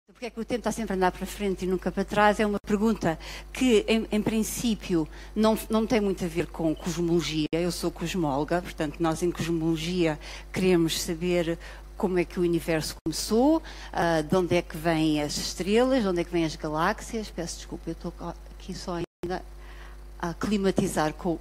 Porque é que o tempo está sempre a andar para frente e nunca para trás? É uma pergunta que, em princípio, não tem muito a ver com cosmologia. Eu sou cosmóloga, portanto, nós em cosmologia queremos saber como é que o universo começou, de onde é que vêm as estrelas, de onde é que vêm as galáxias. Peço desculpa, eu estou aqui só ainda a climatizar com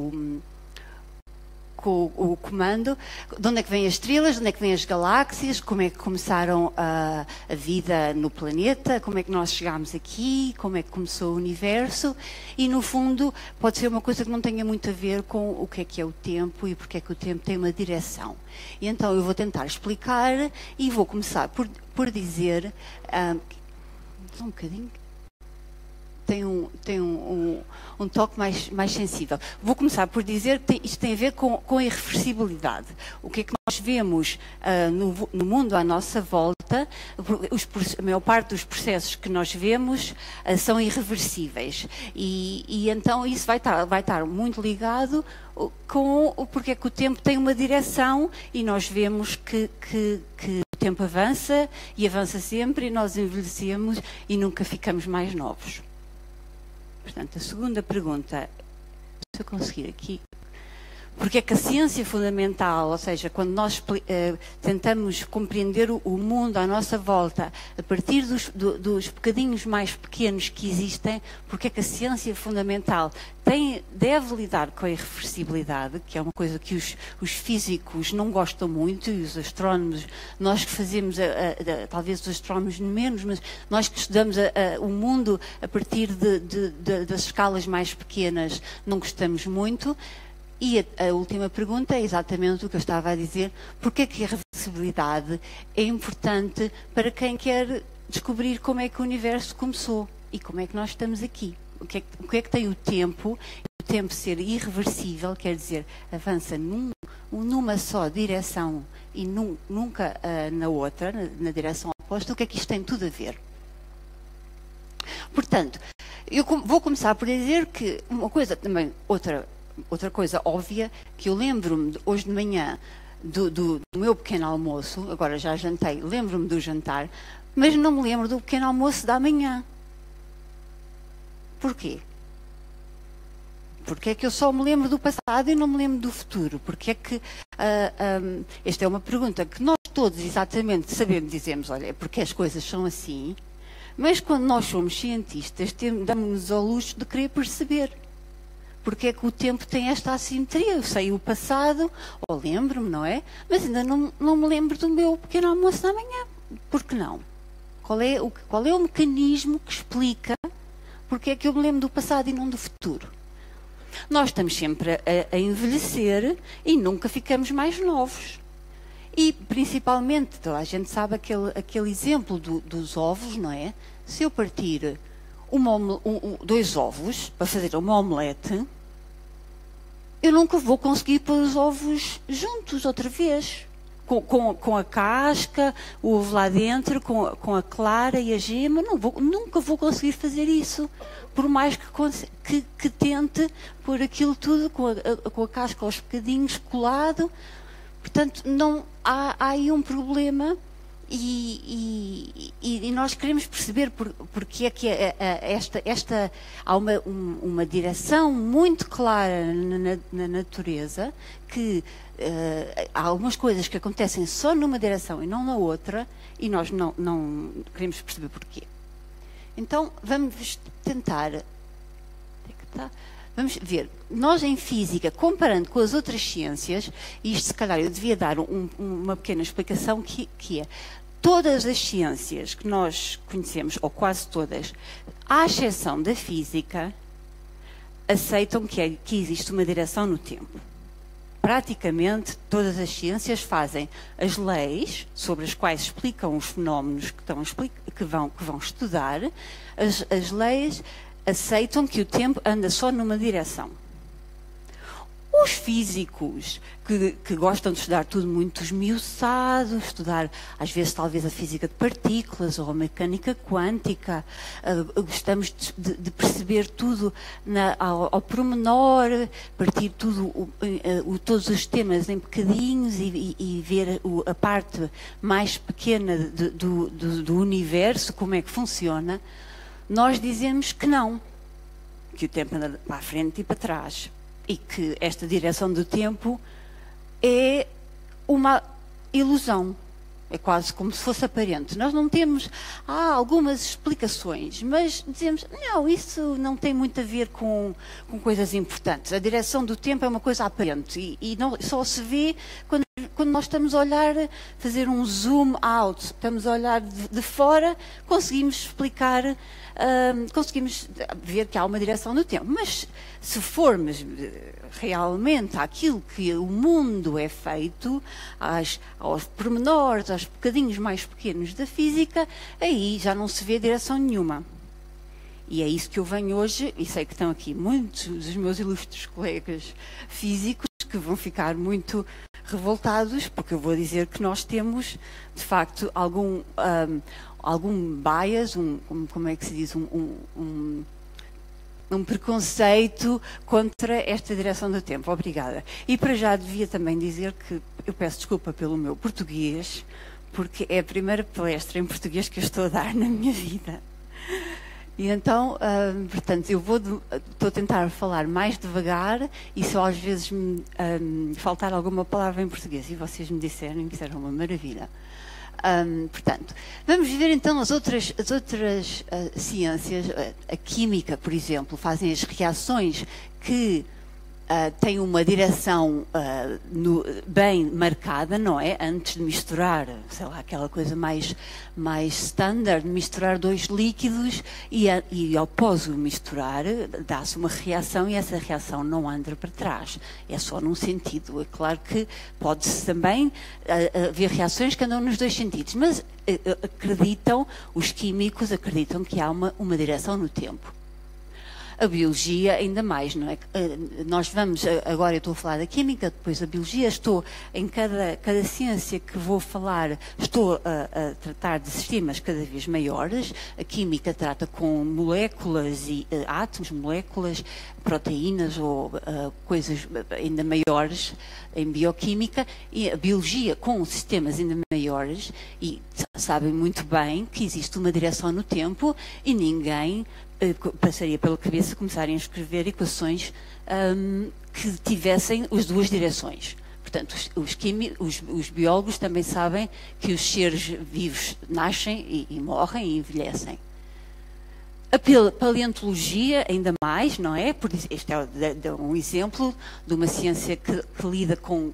o comando, de onde é que vêm as estrelas, de onde é que vêm as galáxias, como é que começaram a vida no planeta, como é que nós chegámos aqui, como é que começou o universo, e no fundo pode ser uma coisa que não tenha muito a ver com o que é o tempo e porque é que o tempo tem uma direção. E então eu vou tentar explicar e vou começar por dizer, só um bocadinho, tem um toque mais sensível. Vou começar por dizer que isto tem a ver com a irreversibilidade. O que é que nós vemos no mundo à nossa volta, a maior parte dos processos que nós vemos são irreversíveis. E então isso vai estar muito ligado com porque é que o tempo tem uma direção e nós vemos que o tempo avança e avança sempre e nós envelhecemos e nunca ficamos mais novos. Portanto, a segunda pergunta, se eu conseguir aqui, porque é que a ciência fundamental, ou seja, quando nós tentamos compreender o mundo à nossa volta, a partir dos bocadinhos mais pequenos que existem, porque é que a ciência fundamental deve lidar com a irreversibilidade, que é uma coisa que os físicos não gostam muito, e os astrónomos, nós que fazemos, talvez os astrónomos menos, mas nós que estudamos o mundo a partir das escalas mais pequenas, não gostamos muito. E a última pergunta é exatamente o que eu estava a dizer, porque é que a irreversibilidade é importante para quem quer descobrir como é que o universo começou e como é que nós estamos aqui. O que é que tem o tempo ser irreversível, quer dizer, avança numa só direção e nunca na outra, na direção oposta. O que é que isto tem tudo a ver? Portanto, eu vou começar por dizer que uma coisa também, outra coisa óbvia, que eu lembro-me hoje de manhã do meu pequeno almoço, agora já jantei, lembro-me do jantar, mas não me lembro do pequeno almoço da manhã. Porquê? Porque é que eu só me lembro do passado e não me lembro do futuro? Porque é que esta é uma pergunta que nós todos exatamente sabemos, dizemos, olha, é porque as coisas são assim, mas quando nós somos cientistas, damos-nos ao luxo de querer perceber. Porque é que o tempo tem esta assimetria? Eu sei o passado, ou lembro-me, não é? Mas ainda não me lembro do meu pequeno almoço da manhã. Por que não? Qual é o mecanismo que explica porque é que eu me lembro do passado e não do futuro? Nós estamos sempre a envelhecer e nunca ficamos mais novos. E, principalmente, toda a gente sabe aquele exemplo dos ovos, não é? Se eu partir 2 ovos para fazer uma omelete, eu nunca vou conseguir pôr os ovos juntos outra vez. Com a casca, o ovo lá dentro, com a clara e a gema, nunca vou conseguir fazer isso. Por mais que tente pôr aquilo tudo com a casca aos bocadinhos colado. Portanto, há aí um problema. E nós queremos perceber porque é que há uma direção muito clara na natureza, que há algumas coisas que acontecem só numa direção e não na outra, e nós não queremos perceber porquê. Então, vamos tentar... Vamos ver, nós em física, comparando com as outras ciências, e isto se calhar eu devia dar uma pequena explicação, que é, todas as ciências que nós conhecemos, ou quase todas, à exceção da física, aceitam que existe uma direção no tempo. Praticamente todas as ciências fazem as leis sobre as quais explicam os fenómenos que vão estudar, as leis aceitam que o tempo anda só numa direção. Os físicos que gostam de estudar tudo muito esmiuçado, estudar às vezes talvez a física de partículas ou a mecânica quântica, gostamos de perceber tudo ao pormenor, partir todos os temas em bocadinhos e ver a parte mais pequena do universo, como é que funciona. Nós dizemos que não, que o tempo anda para a frente e para trás. E que esta direção do tempo é uma ilusão. É quase como se fosse aparente. Nós não temos algumas explicações, mas dizemos, não, isso não tem muito a ver com coisas importantes. A direção do tempo é uma coisa aparente e não, só se vê quando nós estamos a olhar, fazer um zoom out, estamos a olhar de fora, conseguimos explicar, conseguimos ver que há uma direção do tempo. Mas se formos realmente àquilo que o mundo é feito, aos pormenores, aos bocadinhos mais pequenos da física, aí já não se vê direção nenhuma. E é isso que eu venho hoje, e sei que estão aqui muitos dos meus ilustres colegas físicos que vão ficar muito revoltados, porque eu vou dizer que nós temos, de facto, algum bias, como é que se diz, um preconceito contra esta direção do tempo. Obrigada. E para já devia também dizer que eu peço desculpa pelo meu português, porque é a primeira palestra em português que eu estou a dar na minha vida. E então, portanto, estou a tentar falar mais devagar e só às vezes me faltar alguma palavra em português. E vocês me disserem que isso era uma maravilha. Portanto, vamos ver então as outras ciências. A química, por exemplo, fazem as reações que têm uma direção bem marcada, não é? Antes de misturar, sei lá, aquela coisa mais standard, misturar dois líquidos e após o misturar dá-se uma reação e essa reação não anda para trás. É só num sentido. É claro que pode-se também haver reações que andam nos dois sentidos, mas os químicos acreditam que há uma direção no tempo. A biologia ainda mais, não é? Nós vamos, agora eu estou a falar da química, depois da biologia, estou em cada ciência que vou falar, estou a tratar de sistemas cada vez maiores. A química trata com moléculas e átomos, moléculas, proteínas ou coisas ainda maiores em bioquímica, e a biologia com sistemas ainda maiores, e sabem muito bem que existe uma direção no tempo e ninguém passaria pela cabeça começarem a escrever equações que tivessem as duas direções. Portanto, os biólogos também sabem que os seres vivos nascem e morrem e envelhecem. A paleontologia, ainda mais, não é? Este é um exemplo de uma ciência que lida com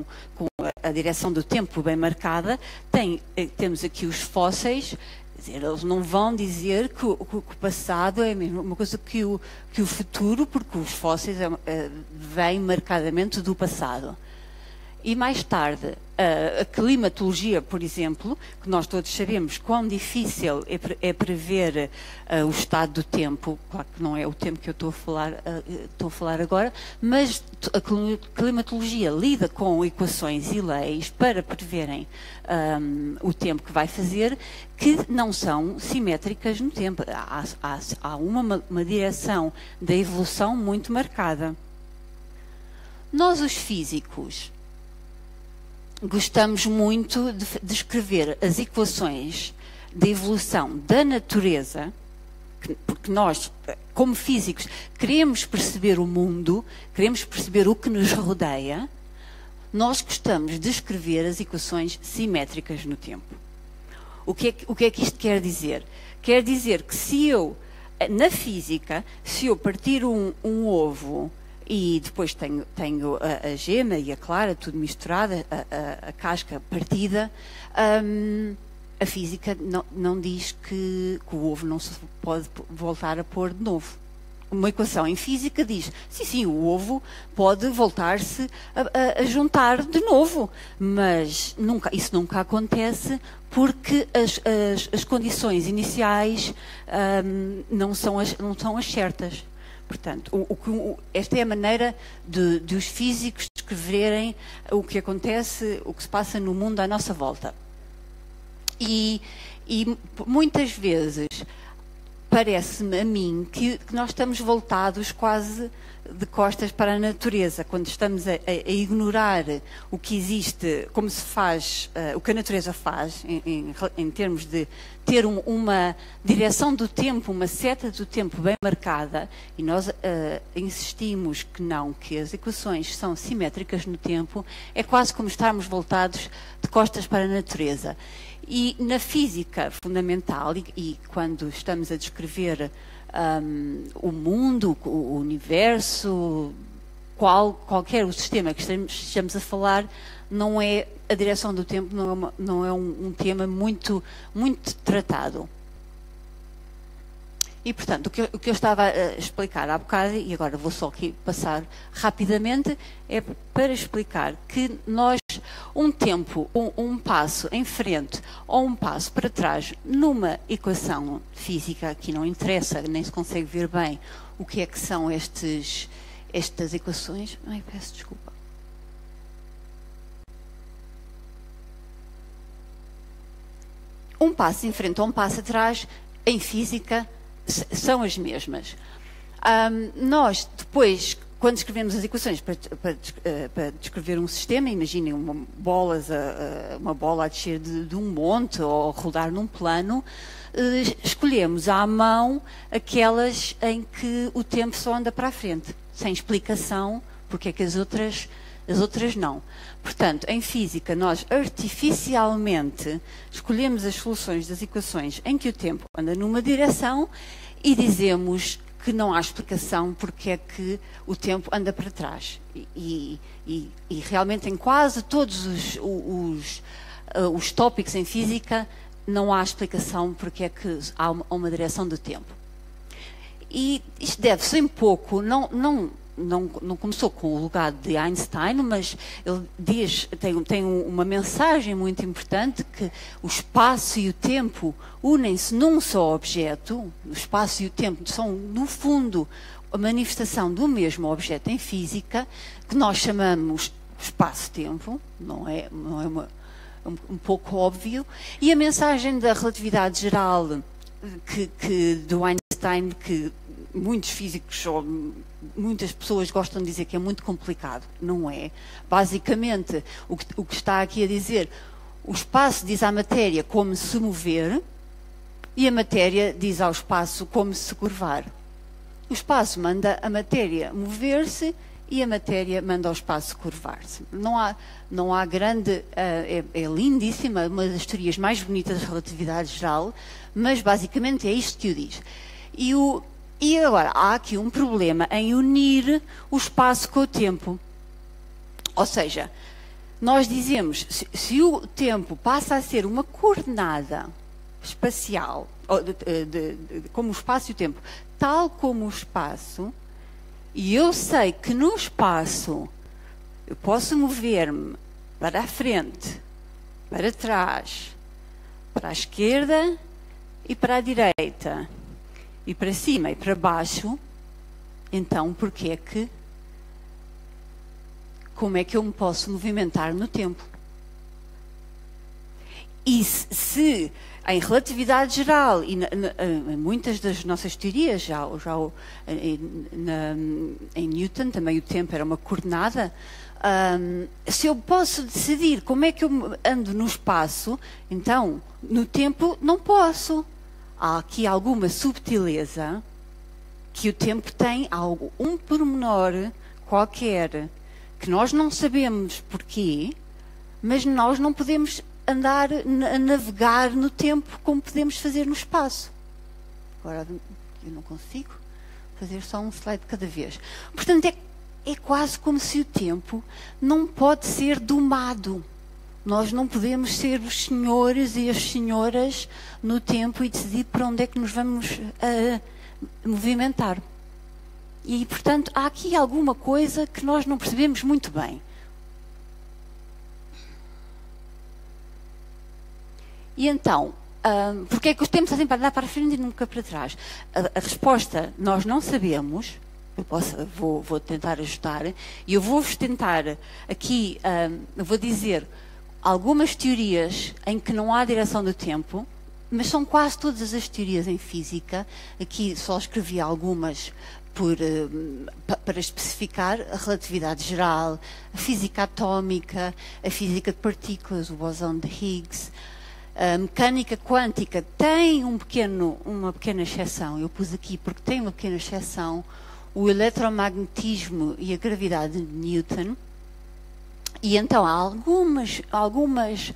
a direção do tempo bem marcada. Temos aqui os fósseis. Eles não vão dizer que o passado é a mesma coisa que o futuro, porque os fósseis vêm marcadamente do passado. E mais tarde, a climatologia, por exemplo, que nós todos sabemos quão difícil é prever o estado do tempo, claro que não é o tempo que eu estou a falar agora, mas a climatologia lida com equações e leis para preverem o tempo que vai fazer, que não são simétricas no tempo. Há uma direção da evolução muito marcada. Nós, os físicos, gostamos muito de escrever as equações de evolução da natureza, porque nós, como físicos, queremos perceber o mundo, queremos perceber o que nos rodeia. Nós gostamos de escrever as equações simétricas no tempo. O que é que isto quer dizer? Quer dizer que na física, se eu partir um ovo e depois tenho a gema e a clara, tudo misturado, a casca partida, a física não diz que o ovo não se pode voltar a pôr de novo. Uma equação em física diz, sim, o ovo pode voltar-se a juntar de novo, mas isso nunca acontece porque as condições iniciais não são as certas. Portanto, esta é a maneira de os físicos descreverem o que acontece, o que se passa no mundo à nossa volta. E muitas vezes parece-me a mim que nós estamos voltados quase de costas para a natureza, quando estamos a ignorar o que existe, como se faz, o que a natureza faz, em termos de ter uma direção do tempo, uma seta do tempo bem marcada, e nós insistimos que não, que as equações são simétricas no tempo, é quase como estarmos voltados de costas para a natureza. E na física fundamental, e quando estamos a descrever o mundo, o universo, qualquer o sistema que estejamos a falar, não é a direção do tempo, não é um tema muito tratado. E, portanto, o que eu estava a explicar há bocado, e agora vou só aqui passar rapidamente, é para explicar que nós, um tempo, um passo em frente ou um passo para trás numa equação física, que não interessa, nem se consegue ver bem o que é que são estas equações. Ai, peço desculpa. Um passo em frente ou um passo atrás, em física, são as mesmas. Nós, depois, quando escrevemos as equações para descrever um sistema, imaginem uma bola a descer de um monte ou rodar num plano, escolhemos à mão aquelas em que o tempo só anda para a frente, sem explicação, porque é que as outras não. Portanto, em física, nós artificialmente escolhemos as soluções das equações em que o tempo anda numa direção e dizemos que não há explicação porque é que o tempo anda para trás. E realmente em quase todos os tópicos em física não há explicação porque é que há uma direção do tempo. E isto deve-se um pouco, não começou com o legado de Einstein, mas ele tem uma mensagem muito importante, que o espaço e o tempo unem-se num só objeto. O espaço e o tempo são, no fundo, a manifestação do mesmo objeto em física, que nós chamamos espaço-tempo, não é um pouco óbvio. E a mensagem da relatividade geral do Einstein, que muitos físicos ou muitas pessoas gostam de dizer que é muito complicado. Não é. Basicamente, o que está aqui a dizer, o espaço diz à matéria como se mover e a matéria diz ao espaço como se curvar. O espaço manda a matéria mover-se e a matéria manda ao espaço curvar-se. Não há grande... é lindíssima, uma das teorias mais bonitas da relatividade geral, mas basicamente é isto que o diz. E agora, há aqui um problema em unir o espaço com o tempo. Ou seja, nós dizemos, se o tempo passa a ser uma coordenada espacial, como o espaço e o tempo, tal como o espaço, e eu sei que no espaço eu posso mover-me para a frente, para trás, para a esquerda e para a direita, e para cima e para baixo, então como é que eu me posso movimentar no tempo? E se em relatividade geral e muitas das nossas teorias, em Newton também o tempo era uma coordenada, se eu posso decidir como é que eu ando no espaço, então no tempo não posso. Há aqui alguma subtileza que o tempo tem, um pormenor qualquer que nós não sabemos porquê, mas nós não podemos andar a navegar no tempo como podemos fazer no espaço. Agora, eu não consigo fazer só um slide de cada vez. Portanto, é quase como se o tempo não pode ser domado. Nós não podemos ser os senhores e as senhoras no tempo e decidir para onde é que nos vamos movimentar. E, portanto, há aqui alguma coisa que nós não percebemos muito bem. E então, porque é que o tempo está sempre a andar para a frente e nunca para trás? A resposta nós não sabemos, vou tentar ajudar, e eu vou-vos tentar aqui, vou dizer algumas teorias em que não há direção do tempo, mas são quase todas as teorias em física. Aqui só escrevi algumas para especificar: a relatividade geral, a física atómica, a física de partículas, o bosão de Higgs. A mecânica quântica tem uma pequena exceção, eu pus aqui porque tem uma pequena exceção: o eletromagnetismo e a gravidade de Newton. E então há algumas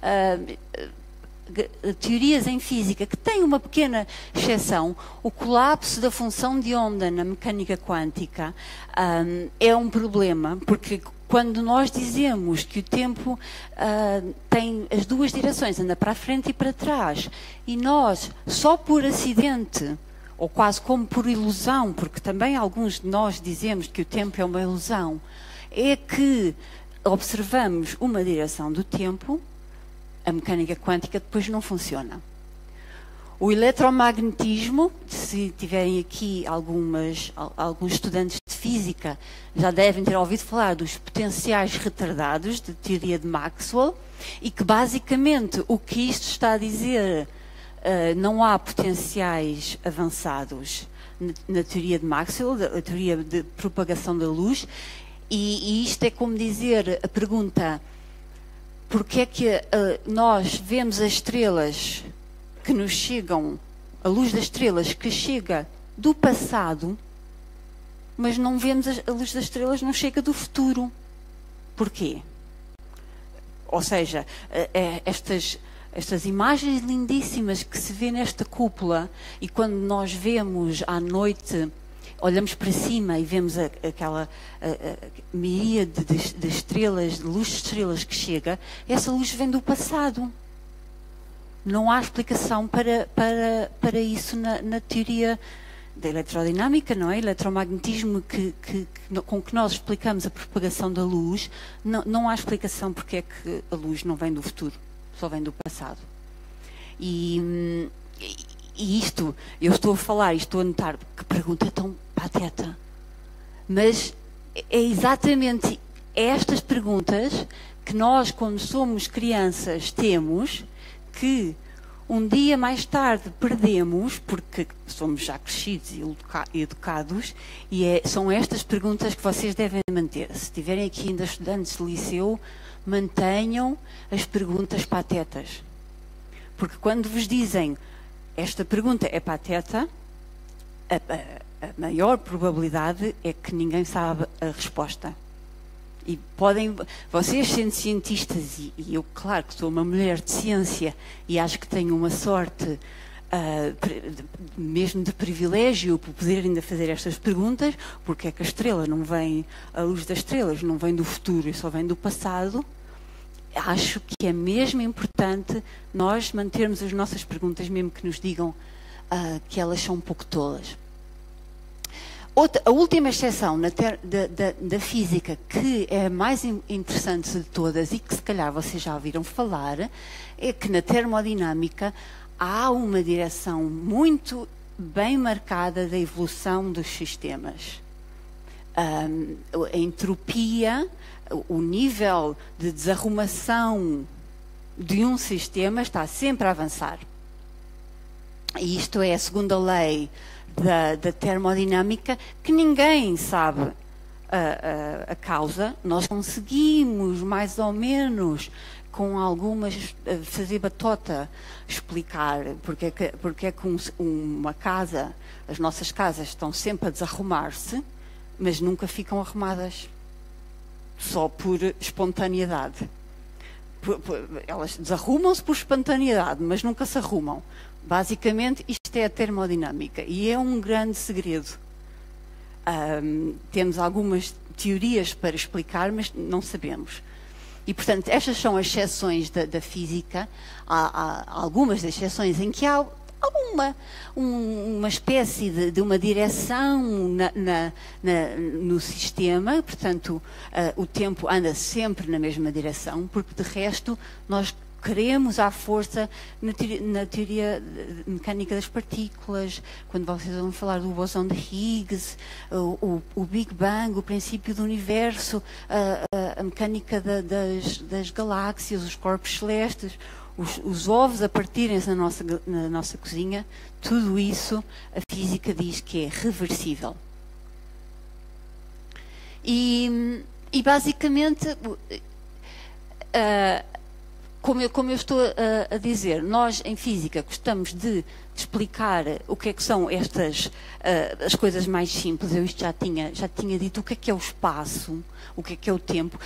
teorias em física que têm uma pequena exceção. O colapso da função de onda na mecânica quântica é um problema, porque quando nós dizemos que o tempo tem as duas direções, anda para a frente e para trás, e nós, só por acidente, ou quase como por ilusão, porque também alguns de nós dizemos que o tempo é uma ilusão, é que observamos uma direção do tempo, a mecânica quântica depois não funciona. O eletromagnetismo, se tiverem aqui alguns estudantes de física, já devem ter ouvido falar dos potenciais retardados, de teoria de Maxwell, e que basicamente o que isto está a dizer, não há potenciais avançados na teoria de Maxwell, a teoria de propagação da luz, e isto é como dizer a pergunta: porque é que nós vemos as estrelas que nos chegam, a luz das estrelas que chega do passado, mas não vemos a luz das estrelas não chega do futuro? Porquê? Ou seja, estas imagens lindíssimas que se vê nesta cúpula, e quando nós vemos à noite, olhamos para cima e vemos aquela miríade de estrelas, de luz de estrelas que chega, essa luz vem do passado. Não há explicação para isso na teoria da eletrodinâmica, não é? Eletromagnetismo com que nós explicamos a propagação da luz, não há explicação porque é que a luz não vem do futuro, só vem do passado. E isto, eu estou a falar e estou a notar que pergunta tão pateta, mas é exatamente estas perguntas que nós, quando somos crianças, temos, que um dia mais tarde perdemos, porque somos já crescidos e educados, e são estas perguntas que vocês devem manter. Se tiverem aqui ainda estudantes de liceu, mantenham as perguntas patetas. Porque quando vos dizem esta pergunta é pateta, a maior probabilidade é que ninguém sabe a resposta. E vocês sendo cientistas, e eu, claro, que sou uma mulher de ciência e acho que tenho uma sorte mesmo de privilégio por poder ainda fazer estas perguntas: porque é que a luz das estrelas não vem do futuro e só vem do passado? Acho que é mesmo importante nós mantermos as nossas perguntas, mesmo que nos digam que elas são um pouco tolas. A última exceção da física, que é a mais interessante de todas e que se calhar vocês já ouviram falar, é que na termodinâmica há uma direção muito bem marcada da evolução dos sistemas. A entropia, o nível de desarrumação de um sistema está sempre a avançar. E isto é a segunda lei da termodinâmica, que ninguém sabe a causa. Nós conseguimos, mais ou menos, com algumas, fazer batota, explicar porque é que uma casa, as nossas casas estão sempre a desarrumar-se, mas nunca ficam arrumadas, só por espontaneidade. Elas desarrumam-se por espontaneidade, mas nunca se arrumam. Basicamente, isto é a termodinâmica e é um grande segredo. Temos algumas teorias para explicar, mas não sabemos. E, portanto, estas são as exceções da física. Há algumas das exceções em que há uma espécie de uma direção no sistema. Portanto, o tempo anda sempre na mesma direção, porque, de resto, nós queremos à força na teoria mecânica das partículas, quando vocês vão falar do bosão de Higgs, o Big Bang, o princípio do universo, a mecânica das galáxias, os corpos celestes, os ovos a partirem-se na nossa cozinha, tudo isso a física diz que é reversível. E basicamente, como eu estou a dizer, nós em física gostamos de explicar o que é que são estas as coisas mais simples. Eu isto já tinha dito o que é o espaço, o que é o tempo,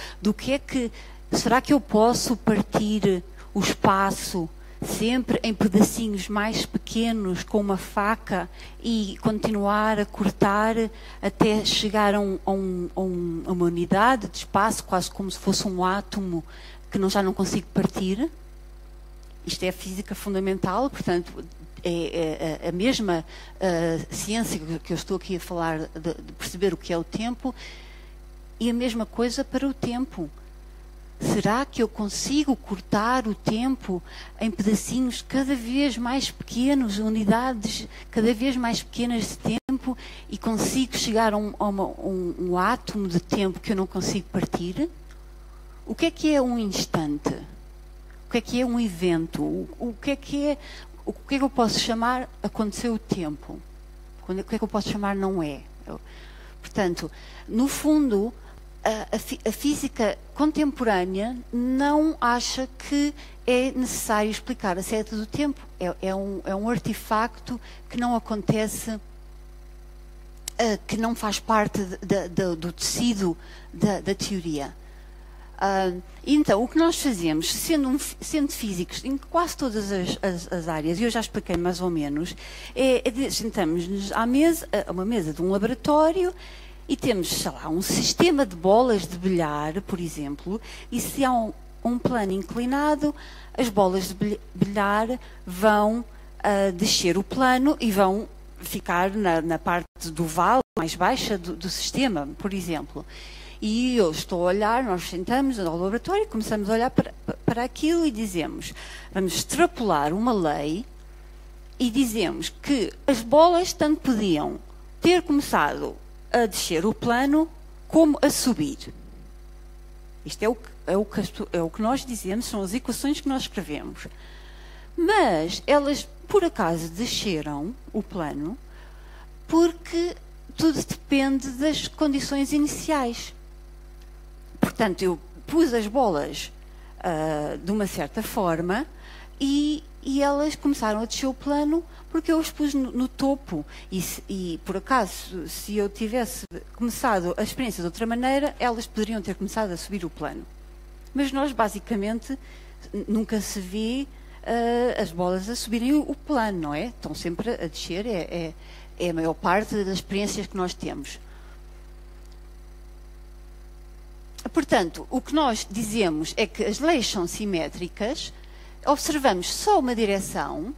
será que eu posso partir o espaço sempre em pedacinhos mais pequenos com uma faca e continuar a cortar até chegar a uma unidade de espaço, quase como se fosse um átomo que já não consigo partir? Isto é a física fundamental, portanto, é a mesma ciência que eu estou aqui a falar de perceber o que é o tempo, e a mesma coisa para o tempo. Será que eu consigo cortar o tempo em pedacinhos cada vez mais pequenos, unidades cada vez mais pequenas de tempo, e consigo chegar a um átomo de tempo que eu não consigo partir? O que é um instante? O que é um evento? O que é que eu posso chamar aconteceu o tempo? O que é que eu posso chamar não é? Portanto, no fundo, a física contemporânea não acha que é necessário explicar a seta do tempo. É um artefacto que não acontece, que não faz parte do tecido da teoria. Então, o que nós fazemos, sendo físicos em quase todas as áreas, e eu já expliquei mais ou menos, sentamos-nos a uma mesa de um laboratório e temos, sei lá, um sistema de bolas de bilhar, por exemplo, e se há um plano inclinado, as bolas de bilhar vão descer o plano e vão ficar na parte do vale mais baixa do sistema, por exemplo. E eu estou a olhar, nós sentamos ao laboratório, começamos a olhar para aquilo e dizemos, vamos extrapolar uma lei e dizemos que as bolas tanto podiam ter começado a descer o plano como a subir. Isto é o que nós dizemos, são as equações que nós escrevemos. Mas elas, por acaso, desceram o plano porque tudo depende das condições iniciais. Portanto, eu pus as bolas de uma certa forma e elas começaram a descer o plano porque eu os pus no topo. E, por acaso, se eu tivesse começado a experiência de outra maneira, elas poderiam ter começado a subir o plano. Mas nós, basicamente, nunca se vê as bolas a subirem o plano, não é? Estão sempre a descer, é a maior parte das experiências que nós temos. Portanto, o que nós dizemos é que as leis são simétricas, observamos só uma direção,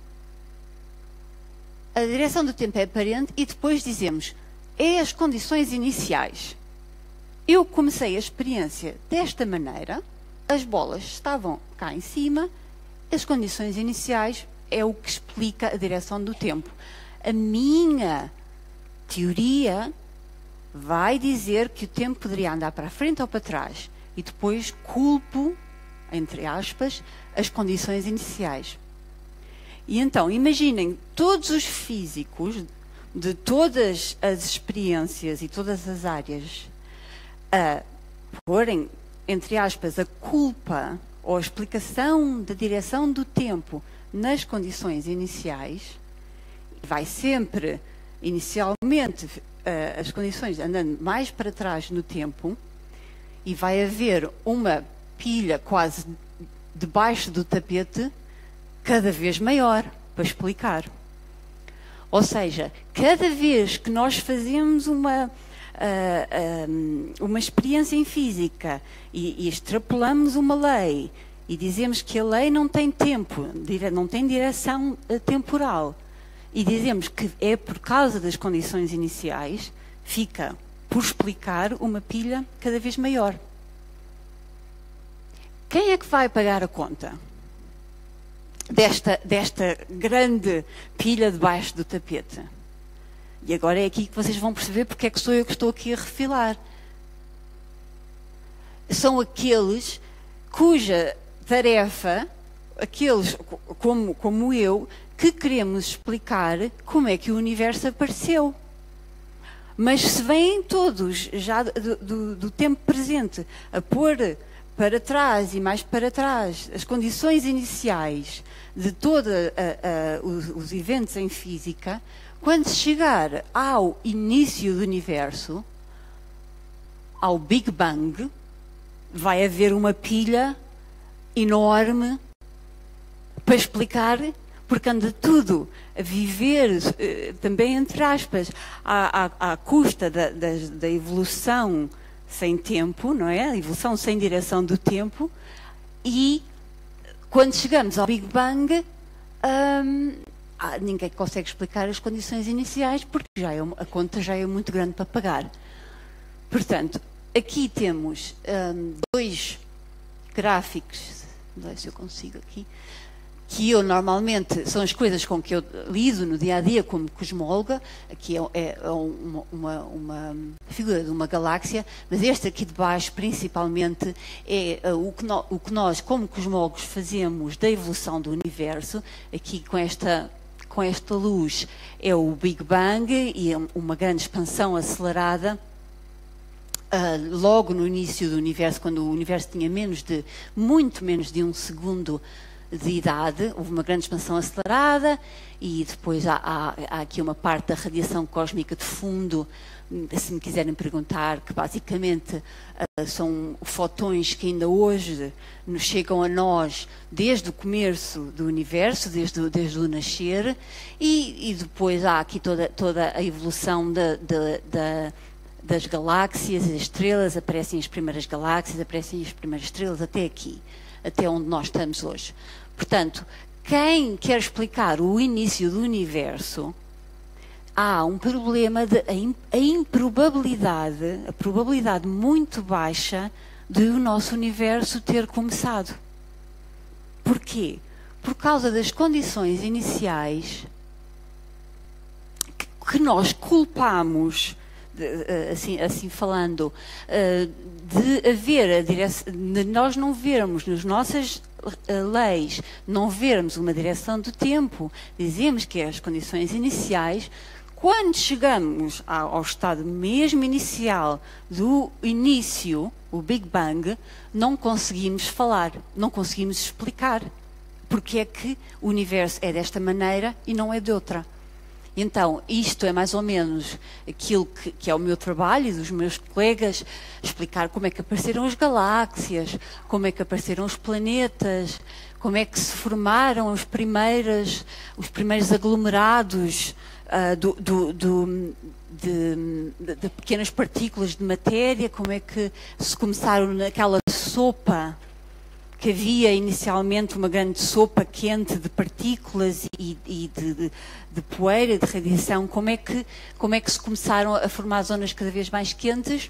a direção do tempo é aparente e depois dizemos, é as condições iniciais. Eu comecei a experiência desta maneira, as bolas estavam cá em cima, as condições iniciais é o que explica a direção do tempo. A minha teoria vai dizer que o tempo poderia andar para a frente ou para trás e depois culpo, entre aspas, as condições iniciais. E então, imaginem todos os físicos de todas as experiências e todas as áreas a porem, entre aspas, a culpa ou a explicação da direção do tempo nas condições iniciais. Vai sempre, inicialmente, as condições andando mais para trás no tempo e vai haver uma pilha quase debaixo do tapete cada vez maior para explicar. Ou seja, cada vez que nós fazemos uma experiência em física e extrapolamos uma lei e dizemos que a lei não tem tempo, não tem direção temporal, e dizemos que é por causa das condições iniciais, fica por explicar uma pilha cada vez maior. Quem é que vai pagar a conta? desta grande pilha debaixo do tapete. E agora é aqui que vocês vão perceber porque é que sou eu que estou aqui a refilar. São aqueles cuja tarefa, aqueles como eu, que queremos explicar como é que o universo apareceu. Mas se vêm todos, já do tempo presente, a pôr para trás e mais para trás as condições iniciais de todos os eventos em física, quando se chegar ao início do universo, ao Big Bang, vai haver uma pilha enorme para explicar, porque anda tudo a viver, também entre aspas, à custa da evolução sem tempo, não é? A evolução sem direção do tempo. E quando chegamos ao Big Bang, ninguém consegue explicar as condições iniciais, porque a conta já é muito grande para pagar. Portanto, aqui temos dois gráficos, não sei se eu consigo aqui, que eu normalmente, são as coisas com que eu lido no dia a dia como cosmóloga. Aqui é uma figura de uma galáxia, mas este aqui de baixo principalmente é o que nós como cosmólogos fazemos da evolução do universo. Aqui com esta luz é o Big Bang e é uma grande expansão acelerada. Logo no início do universo, quando o universo tinha muito menos de um segundo de idade, houve uma grande expansão acelerada e depois há aqui uma parte da radiação cósmica de fundo, se me quiserem perguntar, que basicamente são fotões que ainda hoje nos chegam a nós desde o começo do universo, desde o nascer, e depois há aqui toda a evolução das galáxias, as estrelas, aparecem as primeiras galáxias, aparecem as primeiras estrelas até aqui, até onde nós estamos hoje. Portanto, quem quer explicar o início do universo, há um problema de a probabilidade muito baixa de o nosso universo ter começado. Porquê? Por causa das condições iniciais que nós culpamos, assim falando, de haver de nós não vermos nas nossas leis, não vermos uma direção do tempo. Dizemos que as condições iniciais, quando chegamos ao estado mesmo inicial do início, o Big Bang, não conseguimos falar, não conseguimos explicar porque é que o universo é desta maneira e não é de outra. Então, isto é mais ou menos aquilo que é o meu trabalho e dos meus colegas, explicar como é que apareceram as galáxias, como é que apareceram os planetas, como é que se formaram os primeiros aglomerados de pequenas partículas de matéria, como é que se começaram naquela sopa, que havia inicialmente uma grande sopa quente de partículas e de poeira, de radiação. Como é que se começaram a formar zonas cada vez mais quentes?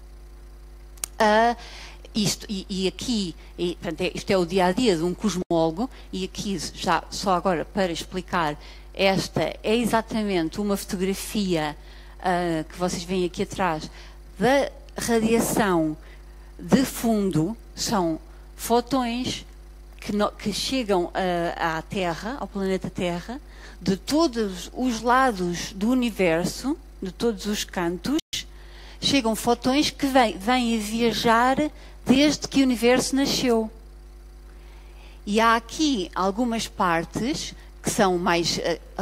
Isto é o dia-a-dia de um cosmólogo, e aqui, já só agora para explicar, esta é exatamente uma fotografia que vocês veem aqui atrás da radiação de fundo. São fotões que chegam à Terra, ao planeta Terra, de todos os lados do universo, de todos os cantos, chegam fotões que vêm a viajar desde que o universo nasceu. E há aqui algumas partes que são mais...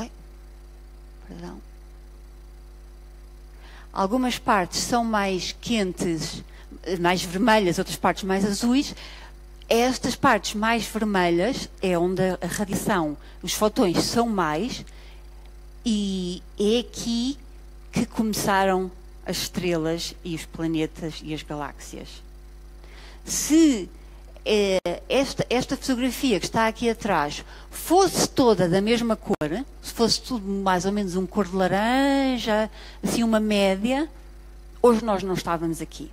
Algumas partes são mais quentes, mais vermelhas, outras partes mais azuis. Estas partes mais vermelhas é onde a radiação, os fotões são mais, e é aqui que começaram as estrelas e os planetas e as galáxias. Se esta fotografia que está aqui atrás fosse toda da mesma cor, se fosse tudo mais ou menos um cor de laranja, assim uma média, hoje nós não estávamos aqui.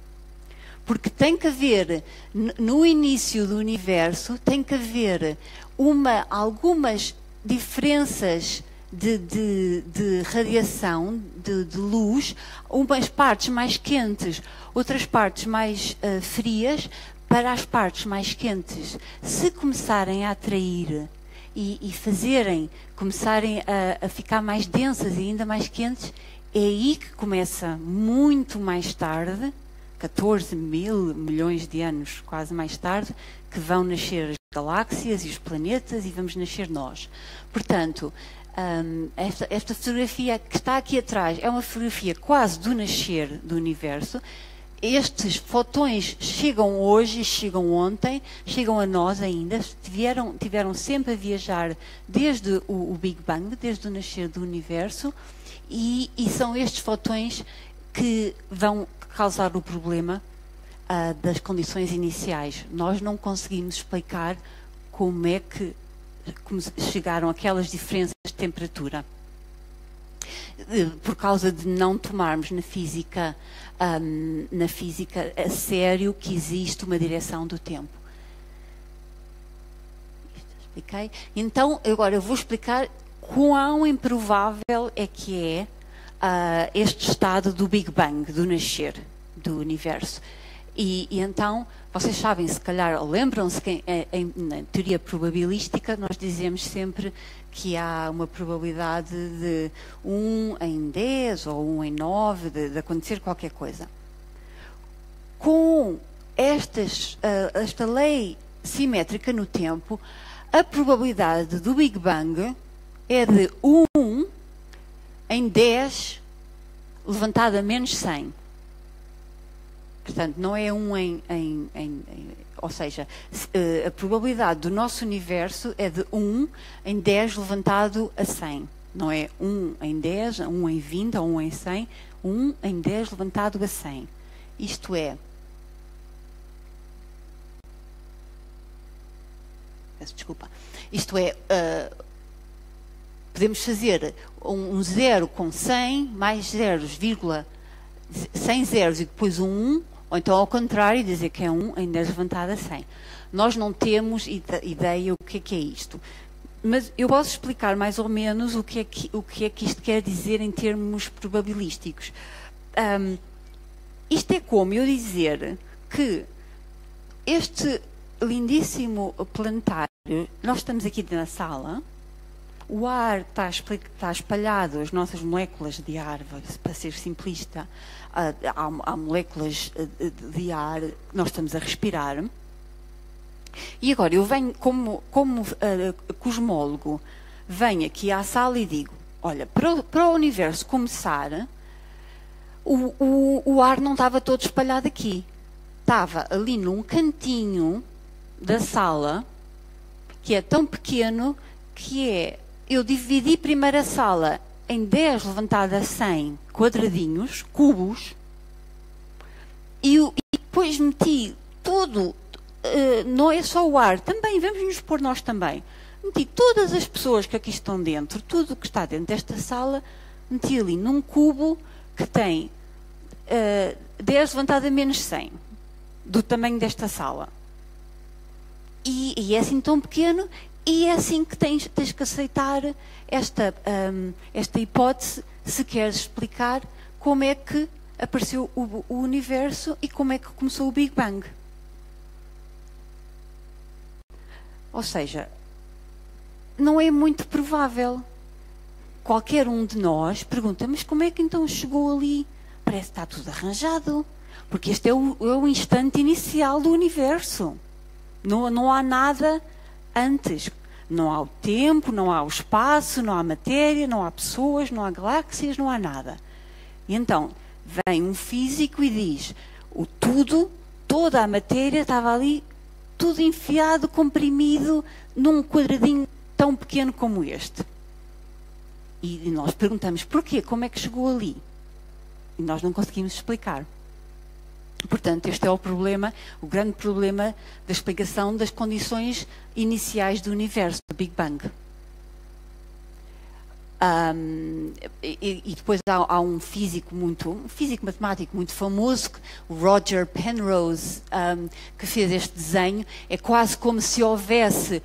Porque tem que haver, no início do universo, tem que haver algumas diferenças de radiação, de luz, umas partes mais quentes, outras partes mais frias, para as partes mais quentes se começarem a atrair e começarem a ficar mais densas e ainda mais quentes, é aí que começa muito mais tarde, 14 mil milhões de anos, quase mais tarde, que vão nascer as galáxias e os planetas e vamos nascer nós. Portanto, esta fotografia que está aqui atrás é uma fotografia quase do nascer do universo. Estes fotões chegam hoje, chegam ontem, chegam a nós ainda, tiveram sempre a viajar desde o Big Bang, desde o nascer do universo, e são estes fotões que vão causar o problema das condições iniciais. Nós não conseguimos explicar como chegaram aquelas diferenças de temperatura. Por causa de não tomarmos na física a sério que existe uma direção do tempo. Expliquei? Então, agora eu vou explicar quão improvável é que é este estado do Big Bang, do nascer do universo. E então, vocês sabem, se calhar, lembram-se que na teoria probabilística nós dizemos sempre que há uma probabilidade de 1 em 10 ou 1 em 9 de acontecer qualquer coisa. Com esta lei simétrica no tempo, a probabilidade do Big Bang é de 1 em 10 levantado a menos 100. Portanto, não é 1 ou seja, a probabilidade do nosso universo é de 1 em 10 levantado a 100. Não é 1 em 10, 1 em 20 ou 1 em 100. 1 em 10 levantado a 100. Isto é... Peço desculpa. Isto é... podemos fazer um 0 com 100, mais 100 zeros e depois um 1, ou então ao contrário, dizer que é 1 em 10 levantado a 100. Nós não temos ideia o que é isto. Mas eu posso explicar mais ou menos o que é que isto quer dizer em termos probabilísticos. Isto é como eu dizer que este lindíssimo planetário, nós estamos aqui na sala, o ar está espalhado, as nossas moléculas de ar, para ser simplista, há moléculas de ar que nós estamos a respirar. E agora eu venho, como cosmólogo, venho aqui à sala e digo, olha, para o universo começar, o ar não estava todo espalhado aqui. Estava ali num cantinho da sala, que é tão pequeno que eu dividi primeiro a sala em 10 levantado a 100 quadradinhos, cubos, e depois meti tudo, não é só o ar, também, vamos nos pôr nós também, meti todas as pessoas que aqui estão dentro, tudo o que está dentro desta sala, meti ali num cubo que tem 10 levantado a menos 100, do tamanho desta sala. E é assim tão pequeno, e é assim que tens que aceitar esta hipótese se queres explicar como é que apareceu o universo e como é que começou o Big Bang. Ou seja, não é muito provável. Qualquer um de nós pergunta, mas como é que então chegou ali? Parece que está tudo arranjado, porque este é o instante inicial do universo. Não há nada antes. Não há o tempo, não há o espaço, não há matéria, não há pessoas, não há galáxias, não há nada. E então, vem um físico e diz, toda a matéria estava ali, tudo enfiado, comprimido, num quadradinho tão pequeno como este. E nós perguntamos, porquê? Como é que chegou ali? E nós não conseguimos explicar. Portanto, este é o grande problema da explicação das condições iniciais do universo, do Big Bang. E depois há um físico matemático muito famoso, o Roger Penrose, que fez este desenho. É quase como se houvesse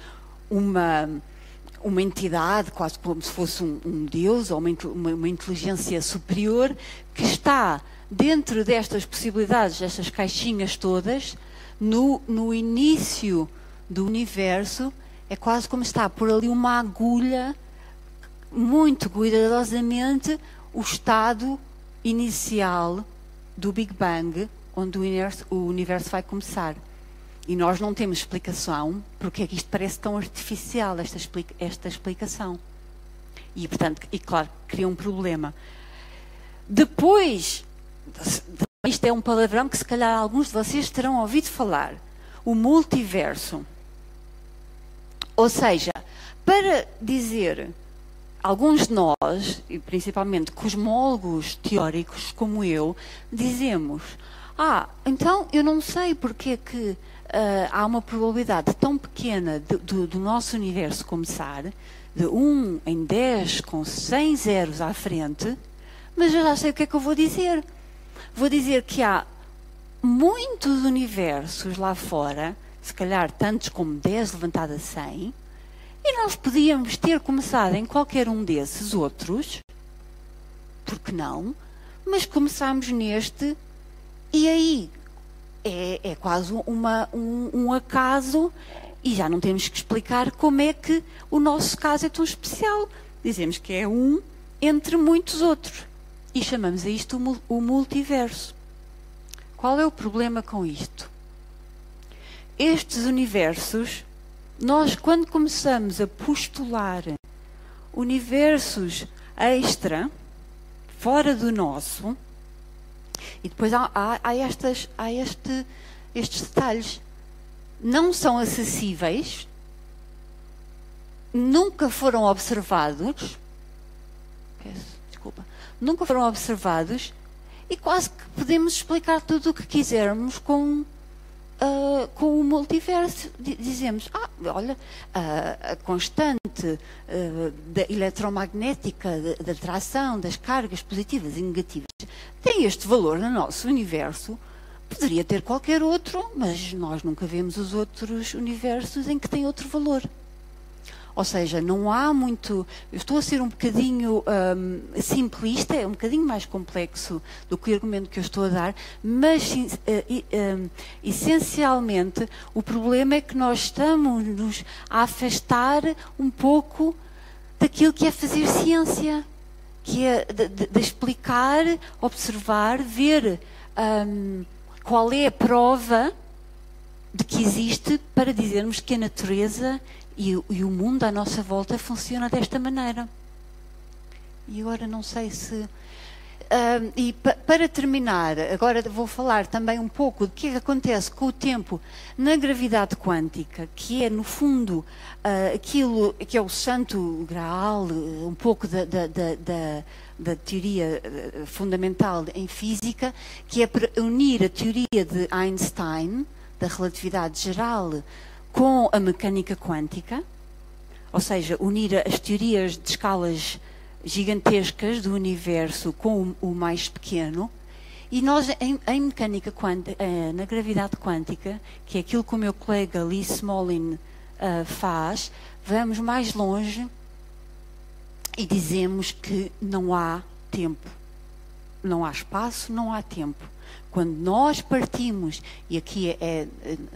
uma entidade, quase como se fosse um Deus ou uma inteligência superior que está dentro destas possibilidades, destas caixinhas todas, no início do universo. É quase como está por ali uma agulha, muito cuidadosamente, o estado inicial do Big Bang, onde o universo vai começar. E nós não temos explicação porque é que isto parece tão artificial, esta explicação. E, portanto, claro, cria um problema. Depois, isto é um palavrão que se calhar alguns de vocês terão ouvido falar, o multiverso. Ou seja, para dizer, alguns de nós, e principalmente cosmólogos teóricos como eu, dizemos, então eu não sei porque é que há uma probabilidade tão pequena do nosso universo começar, de 1 em 10 com 100 zeros à frente, mas eu já sei o que é que eu vou dizer. Vou dizer que há muitos universos lá fora, se calhar tantos como 10 levantado a 100, e nós podíamos ter começado em qualquer um desses outros, porque não, mas começámos neste, e aí é quase um acaso, e já não temos que explicar como é que o nosso caso é tão especial. Dizemos que é um entre muitos outros, e chamamos a isto o multiverso. Qual é o problema com isto? Estes universos, nós quando começamos a postular universos extra, fora do nosso, e depois há estes detalhes, não são acessíveis, nunca foram observados, nunca foram observados, e quase que podemos explicar tudo o que quisermos com o multiverso. Dizemos, olha, a constante da eletromagnética, da atração, das cargas positivas e negativas, tem este valor no nosso universo. Poderia ter qualquer outro, mas nós nunca vemos os outros universos em que tem outro valor. Ou seja, não há muito... Eu estou a ser um bocadinho simplista, é um bocadinho mais complexo do que o argumento que eu estou a dar, mas essencialmente o problema é que nós estamos-nos a afastar um pouco daquilo que é fazer ciência, que é de explicar, observar, ver qual é a prova de que existe para dizermos que a natureza e o mundo à nossa volta funciona desta maneira. E agora não sei se... para terminar, agora vou falar também um pouco do que é que acontece com o tempo na gravidade quântica, que é, no fundo, aquilo que é o santo graal, um pouco da teoria fundamental em física, que é para unir a teoria de Einstein, da relatividade geral, com a mecânica quântica, ou seja, unir as teorias de escalas gigantescas do universo com o mais pequeno. E nós, em mecânica quântica, na gravidade quântica, que é aquilo que o meu colega Lee Smolin faz, vamos mais longe e dizemos que não há tempo, não há espaço, não há tempo. Quando nós partimos, e aqui é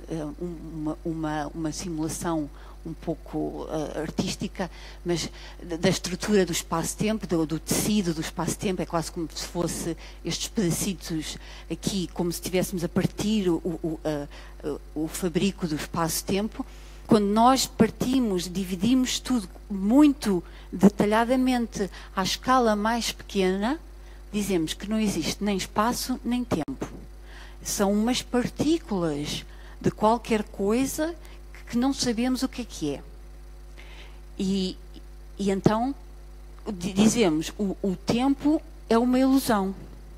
uma simulação um pouco artística, mas da estrutura do espaço-tempo, do tecido do espaço-tempo, é quase como se fosse estes pedacitos aqui, como se estivéssemos a partir o fabrico do espaço-tempo. Quando nós partimos, dividimos tudo muito detalhadamente à escala mais pequena, dizemos que não existe nem espaço nem tempo. São umas partículas de qualquer coisa que não sabemos o que é. E então dizemos, o tempo é uma ilusão.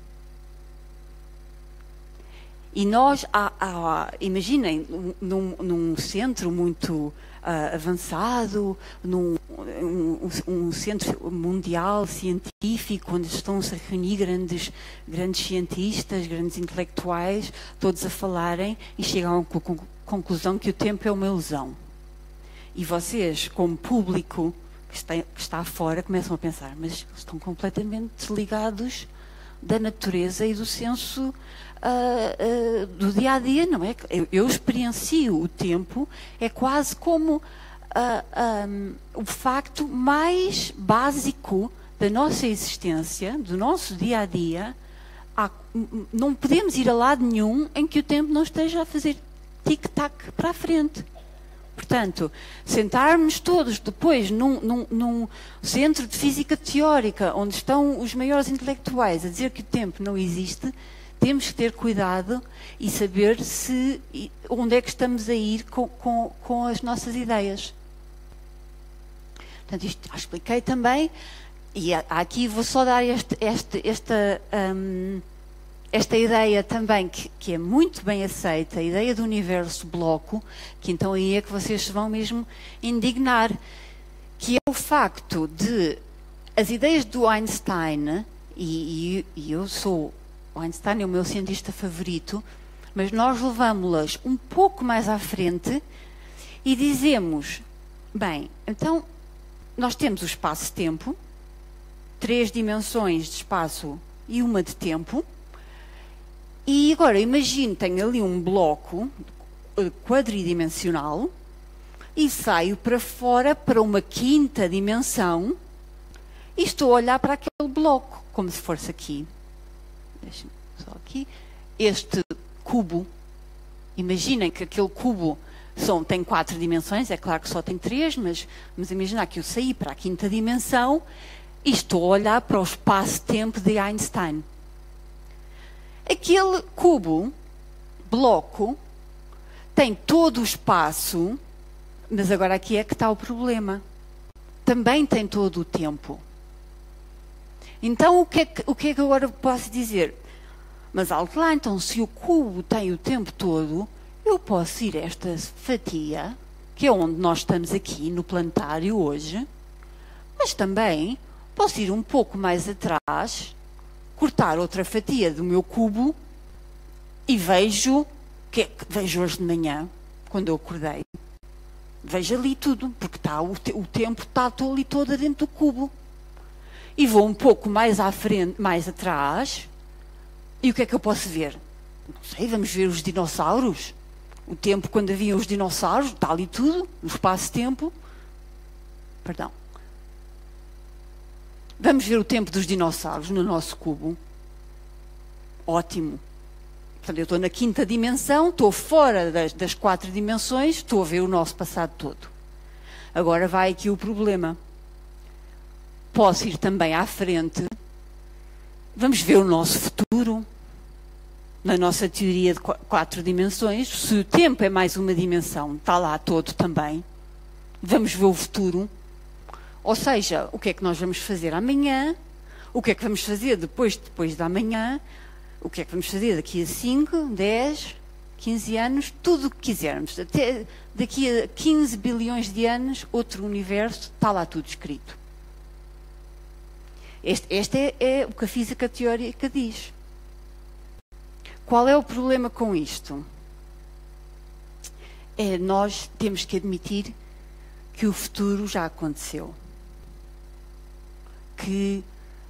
E nós, imaginem, num centro muito avançado, um centro mundial científico, onde estão-se a reunir grandes cientistas, grandes intelectuais, todos a falarem, e chegam à conclusão que o tempo é uma ilusão. E vocês, como público que está fora, começam a pensar, mas estão completamente desligados da natureza e do senso do dia-a-dia, não é? Eu experiencio o tempo, é quase como o facto mais básico da nossa existência, do nosso dia-a-dia. Não podemos ir a lado nenhum em que o tempo não esteja a fazer tic-tac para a frente. Portanto, sentarmos todos depois num centro de física teórica, onde estão os maiores intelectuais a dizer que o tempo não existe, temos que ter cuidado e saber onde é que estamos a ir com as nossas ideias. Portanto, isto já expliquei também, e aqui vou só dar esta ideia também, que é muito bem aceita, a ideia do universo bloco, que então aí é que vocês se vão mesmo indignar, que é o facto de as ideias do Einstein, e eu sou, o Einstein é o meu cientista favorito, mas nós levámos-las um pouco mais à frente e dizemos, bem, então nós temos o espaço-tempo, 3 dimensões de espaço e uma de tempo. E agora, imagine, tenho ali um bloco quadridimensional e saio para fora para uma 5ª dimensão e estou a olhar para aquele bloco, como se fosse aqui. Deixem-me só aqui. Este cubo, imaginem que aquele cubo tem 4 dimensões, é claro que só tem 3, mas imaginar que eu saí para a 5ª dimensão e estou a olhar para o espaço-tempo de Einstein. Aquele cubo, bloco, tem todo o espaço, mas agora aqui é que está o problema. Também tem todo o tempo. Então, o que é que agora posso dizer? Mas alto lá, então, se o cubo tem o tempo todo, eu posso ir a esta fatia, que é onde nós estamos aqui, no planetário hoje, mas também posso ir um pouco mais atrás, cortar outra fatia do meu cubo e vejo o que é que vejo hoje de manhã, quando eu acordei. Vejo ali tudo, porque o tempo está ali todo dentro do cubo. E vou um pouco mais à frente, mais atrás, e o que é que eu posso ver? Não sei, vamos ver os dinossauros. O tempo quando havia os dinossauros, está ali tudo, no espaço-tempo. Perdão. Vamos ver o tempo dos dinossauros no nosso cubo. Ótimo. Portanto, eu estou na 5ª dimensão, estou fora das 4 dimensões, estou a ver o nosso passado todo. Agora vai aqui o problema. Posso ir também à frente. Vamos ver o nosso futuro. Na nossa teoria de 4 dimensões, se o tempo é mais uma dimensão, está lá todo também. Vamos ver o futuro. Ou seja, o que é que nós vamos fazer amanhã, o que é que vamos fazer depois de amanhã, o que é que vamos fazer daqui a 5, 10, 15 anos, tudo o que quisermos. Até daqui a 15 bilhões de anos, outro universo, está lá tudo escrito. Este é o que a física teórica diz. Qual é o problema com isto? Nós temos que admitir que o futuro já aconteceu. Que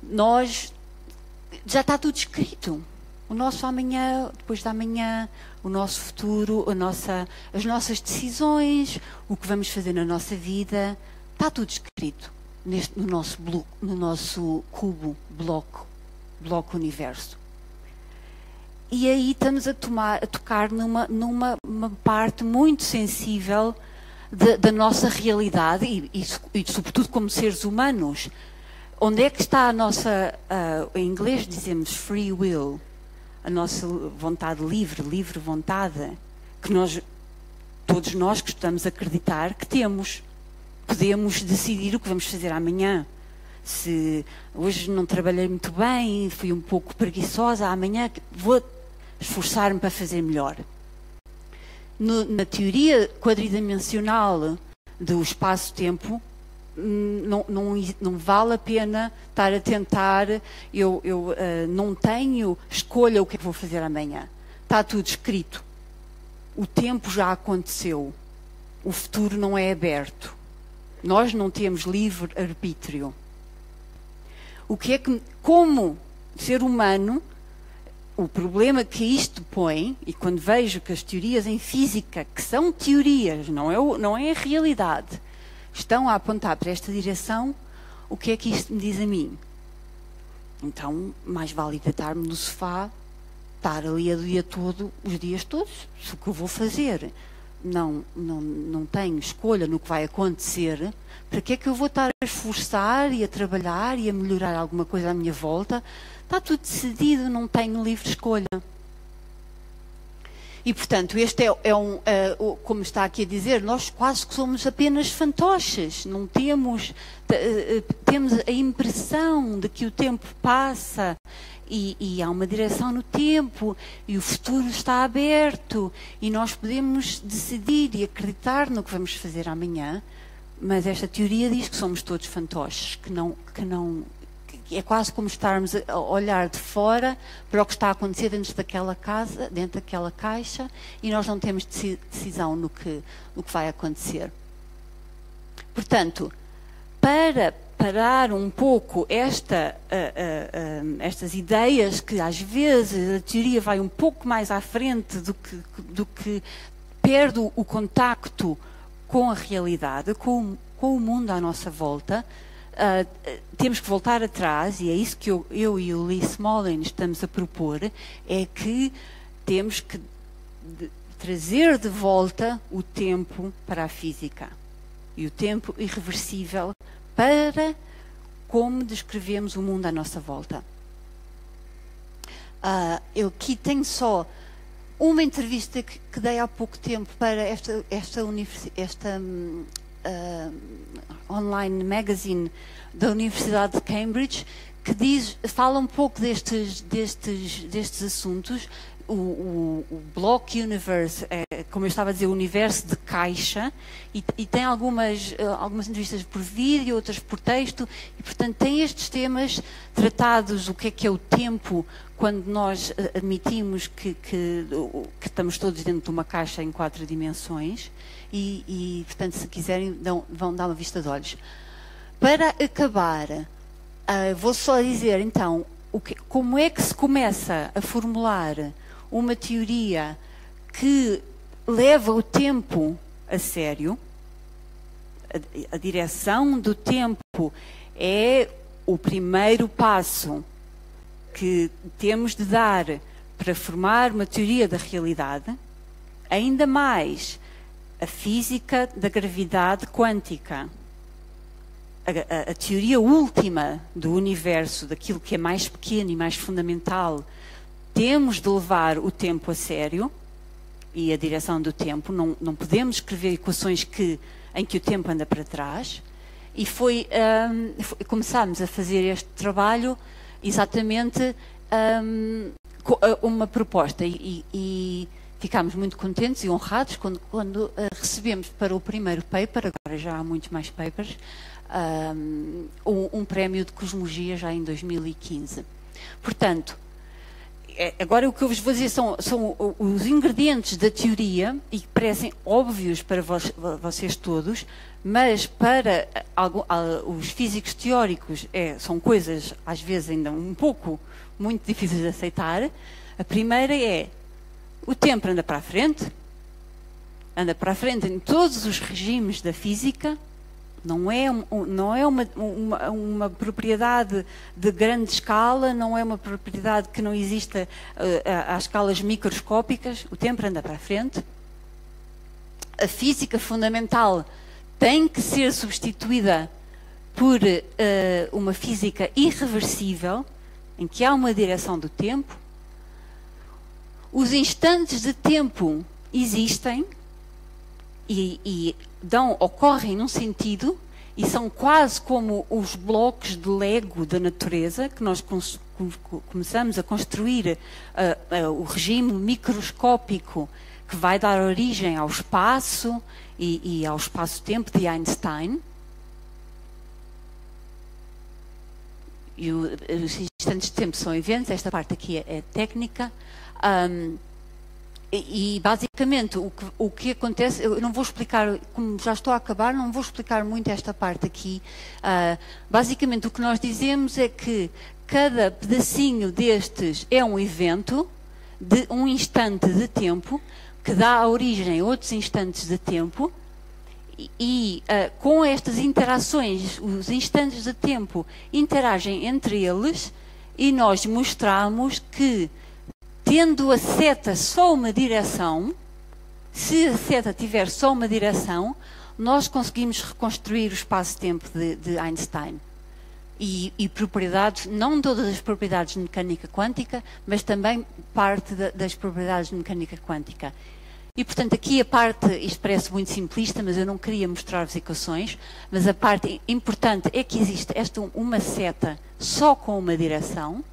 já está tudo escrito. O nosso amanhã, depois da amanhã, o nosso futuro, as nossas decisões, o que vamos fazer na nossa vida, está tudo escrito no nosso cubo, bloco universo. E aí estamos a tocar numa parte muito sensível da nossa realidade e sobretudo como seres humanos. Onde é que está a nossa, em inglês dizemos free will, a nossa vontade livre vontade, que todos nós gostamos de acreditar que temos. Podemos decidir o que vamos fazer amanhã. Se hoje não trabalhei muito bem, fui um pouco preguiçosa, amanhã vou esforçar-me para fazer melhor. Na teoria quadridimensional do espaço-tempo, não vale a pena estar a tentar, eu não tenho escolha o que é que vou fazer amanhã. Está tudo escrito. O tempo já aconteceu. o futuro não é aberto. Nós não temos livre arbítrio. O que é que, como ser humano, o problema que isto põe, e quando vejo que as teorias em física, que são teorias, não é a realidade, estão a apontar para esta direção, o que é que isto me diz a mim? Então, mais vale deitar-me no sofá, estar ali o dia todo, os dias todos, o que eu vou fazer. Não tenho escolha no que vai acontecer, para que é que eu vou estar a esforçar e a trabalhar e a melhorar alguma coisa à minha volta? Está tudo decidido, não tenho livre escolha. E, portanto, este como está aqui a dizer, nós quase que somos apenas fantoches, não temos a impressão de que o tempo passa e há uma direção no tempo e o futuro está aberto e nós podemos decidir e acreditar no que vamos fazer amanhã, mas esta teoria diz que somos todos fantoches, que é quase como estarmos a olhar de fora para o que está a acontecer dentro daquela casa, dentro daquela caixa, e nós não temos decisão no que vai acontecer. Portanto, para parar um pouco estas ideias que às vezes a teoria vai um pouco mais à frente do que perde o contacto com a realidade, com o mundo à nossa volta, temos que voltar atrás, e é isso que eu e o Lee Smolin estamos a propor, é que temos que trazer de volta o tempo para a física e o tempo irreversível para como descrevemos o mundo à nossa volta. Eu aqui tenho só uma entrevista que dei há pouco tempo para esta online magazine da Universidade de Cambridge, que fala um pouco destes assuntos. O Block Universe, como eu estava a dizer, o universo de caixa, e tem algumas entrevistas por vídeo, outras por texto, e portanto tem estes temas tratados, o que é o tempo, quando nós admitimos que estamos todos dentro de uma caixa em 4 dimensões, e portanto, se quiserem, vão dar uma vista de olhos. Para acabar, vou só dizer então, como é que se começa a formular uma teoria que leva o tempo a sério. A direção do tempo é o primeiro passo que temos de dar para formar uma teoria da realidade, ainda mais a física da gravidade quântica. A teoria última do universo, daquilo que é mais pequeno e mais fundamental, temos de levar o tempo a sério e a direção do tempo. Não podemos escrever equações em que o tempo anda para trás. E começámos a fazer este trabalho exatamente uma proposta. E ficámos muito contentes e honrados quando recebemos para o primeiro paper, agora já há muitos mais papers, um prémio de cosmologia já em 2015. Portanto, agora o que eu vos vou dizer são os ingredientes da teoria, e que parecem óbvios para vocês todos, mas para os físicos teóricos são coisas às vezes ainda muito difíceis de aceitar. A primeira é: o tempo anda para a frente em todos os regimes da física. Não é uma propriedade de grande escala, não é uma propriedade que não exista às escalas microscópicas. O tempo anda para a frente. A física fundamental tem que ser substituída por uma física irreversível, em que há uma direção do tempo. Os instantes de tempo existem e ocorrem num sentido, e são quase como os blocos de Lego da natureza, que nós começamos a construir o regime microscópico que vai dar origem ao espaço e ao espaço-tempo de Einstein. E os instantes de tempo são eventos, esta parte aqui é técnica. E basicamente o que acontece, eu não vou explicar, como já estou a acabar, não vou explicar muito esta parte aqui. Basicamente o que nós dizemos é que cada pedacinho destes é um evento de um instante de tempo que dá origem a outros instantes de tempo e com estas interações, os instantes de tempo interagem entre eles e nós mostramos que tendo a seta só uma direção, se a seta tiver só uma direção, nós conseguimos reconstruir o espaço-tempo de Einstein. E propriedades, não todas as propriedades de mecânica quântica, mas também parte das propriedades de mecânica quântica. E, portanto, aqui a parte, isto parece muito simplista, mas eu não queria mostrar-vos equações, mas a parte importante é que existe uma seta só com uma direção.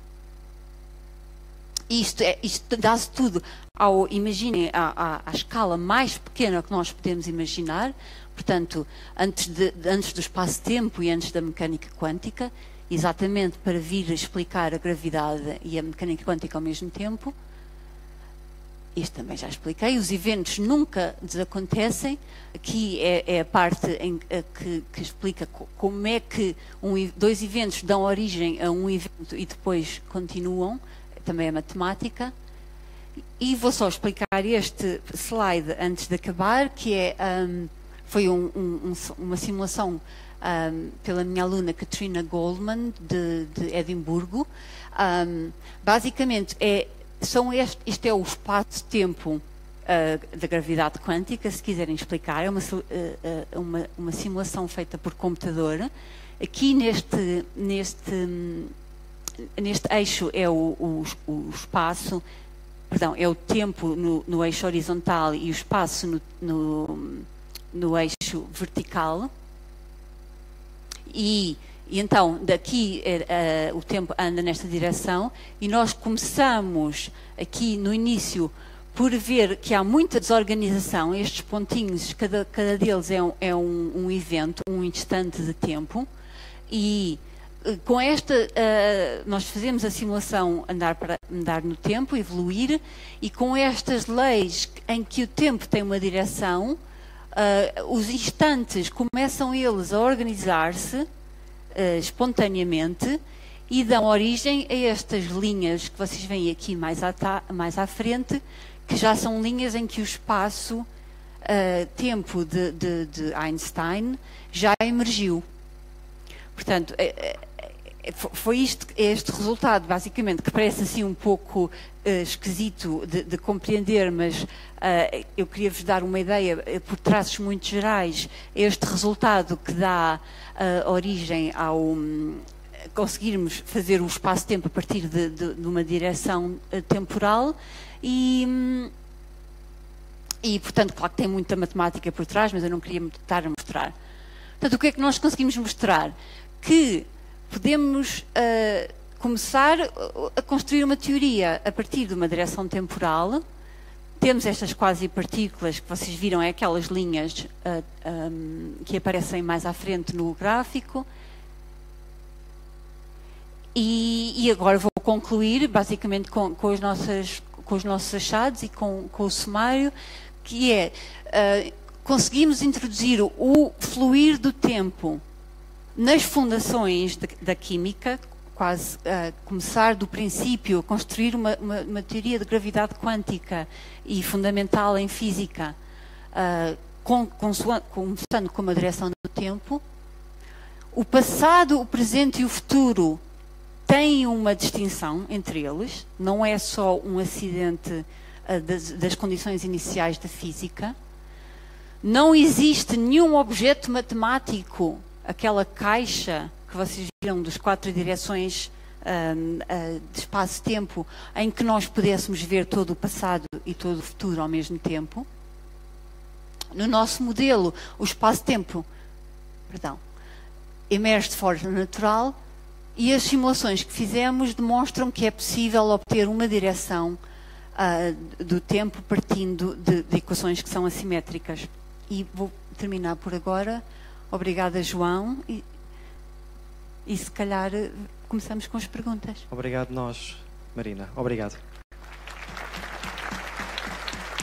Isto dá-se tudo imaginem, à escala mais pequena que nós podemos imaginar, portanto, antes do espaço-tempo e antes da mecânica quântica, exatamente para vir explicar a gravidade e a mecânica quântica ao mesmo tempo. Isto também já expliquei. Os eventos nunca desacontecem. Aqui é a parte que explica como é que dois eventos dão origem a um evento e depois continuam. Também é matemática. E vou só explicar este slide antes de acabar, que foi uma simulação pela minha aluna Katrina Goldman, de Edimburgo. Basicamente, este é o espaço-tempo da gravidade quântica, se quiserem explicar. É uma simulação feita por computador. Aqui neste eixo é o espaço, perdão, é o tempo no eixo horizontal e o espaço no eixo vertical. E então, daqui o tempo anda nesta direção e nós começamos aqui no início por ver que há muita desorganização. Estes pontinhos, cada deles é um evento, um instante de tempo. E com nós fazemos a simulação andar no tempo, evoluir, e com estas leis em que o tempo tem uma direção, os instantes começam eles a organizar-se espontaneamente e dão origem a estas linhas que vocês veem aqui mais à frente, que já são linhas em que o espaço-tempo de Einstein já emergiu. Portanto, foi este resultado, basicamente, que parece assim um pouco esquisito de compreender, mas eu queria-vos dar uma ideia, por traços muito gerais, este resultado que dá origem ao conseguirmos fazer o espaço-tempo a partir de uma direção temporal e, portanto, claro que tem muita matemática por trás, mas eu não queria estar a mostrar. Portanto, o que é que nós conseguimos mostrar? Que podemos começar a construir uma teoria a partir de uma direção temporal. Temos estas quasi-partículas que vocês viram, é aquelas linhas que aparecem mais à frente no gráfico. E agora vou concluir, basicamente, com os nossos achados e com o sumário, que é, conseguimos introduzir o fluir do tempo nas fundações da química, quase começar do princípio, construir uma teoria de gravidade quântica e fundamental em física, começando com uma direção do tempo. O passado, o presente e o futuro têm uma distinção entre eles, não é só um acidente das condições iniciais da física. Não existe nenhum objeto matemático, aquela caixa que vocês viram dos 4 direções de espaço-tempo, em que nós pudéssemos ver todo o passado e todo o futuro ao mesmo tempo. No nosso modelo, o espaço-tempo, emerge de forma natural e as simulações que fizemos demonstram que é possível obter uma direção do tempo partindo de equações que são assimétricas. E vou terminar por agora. Obrigada, João. E se calhar começamos com as perguntas. Obrigado nós, Marina. Obrigado.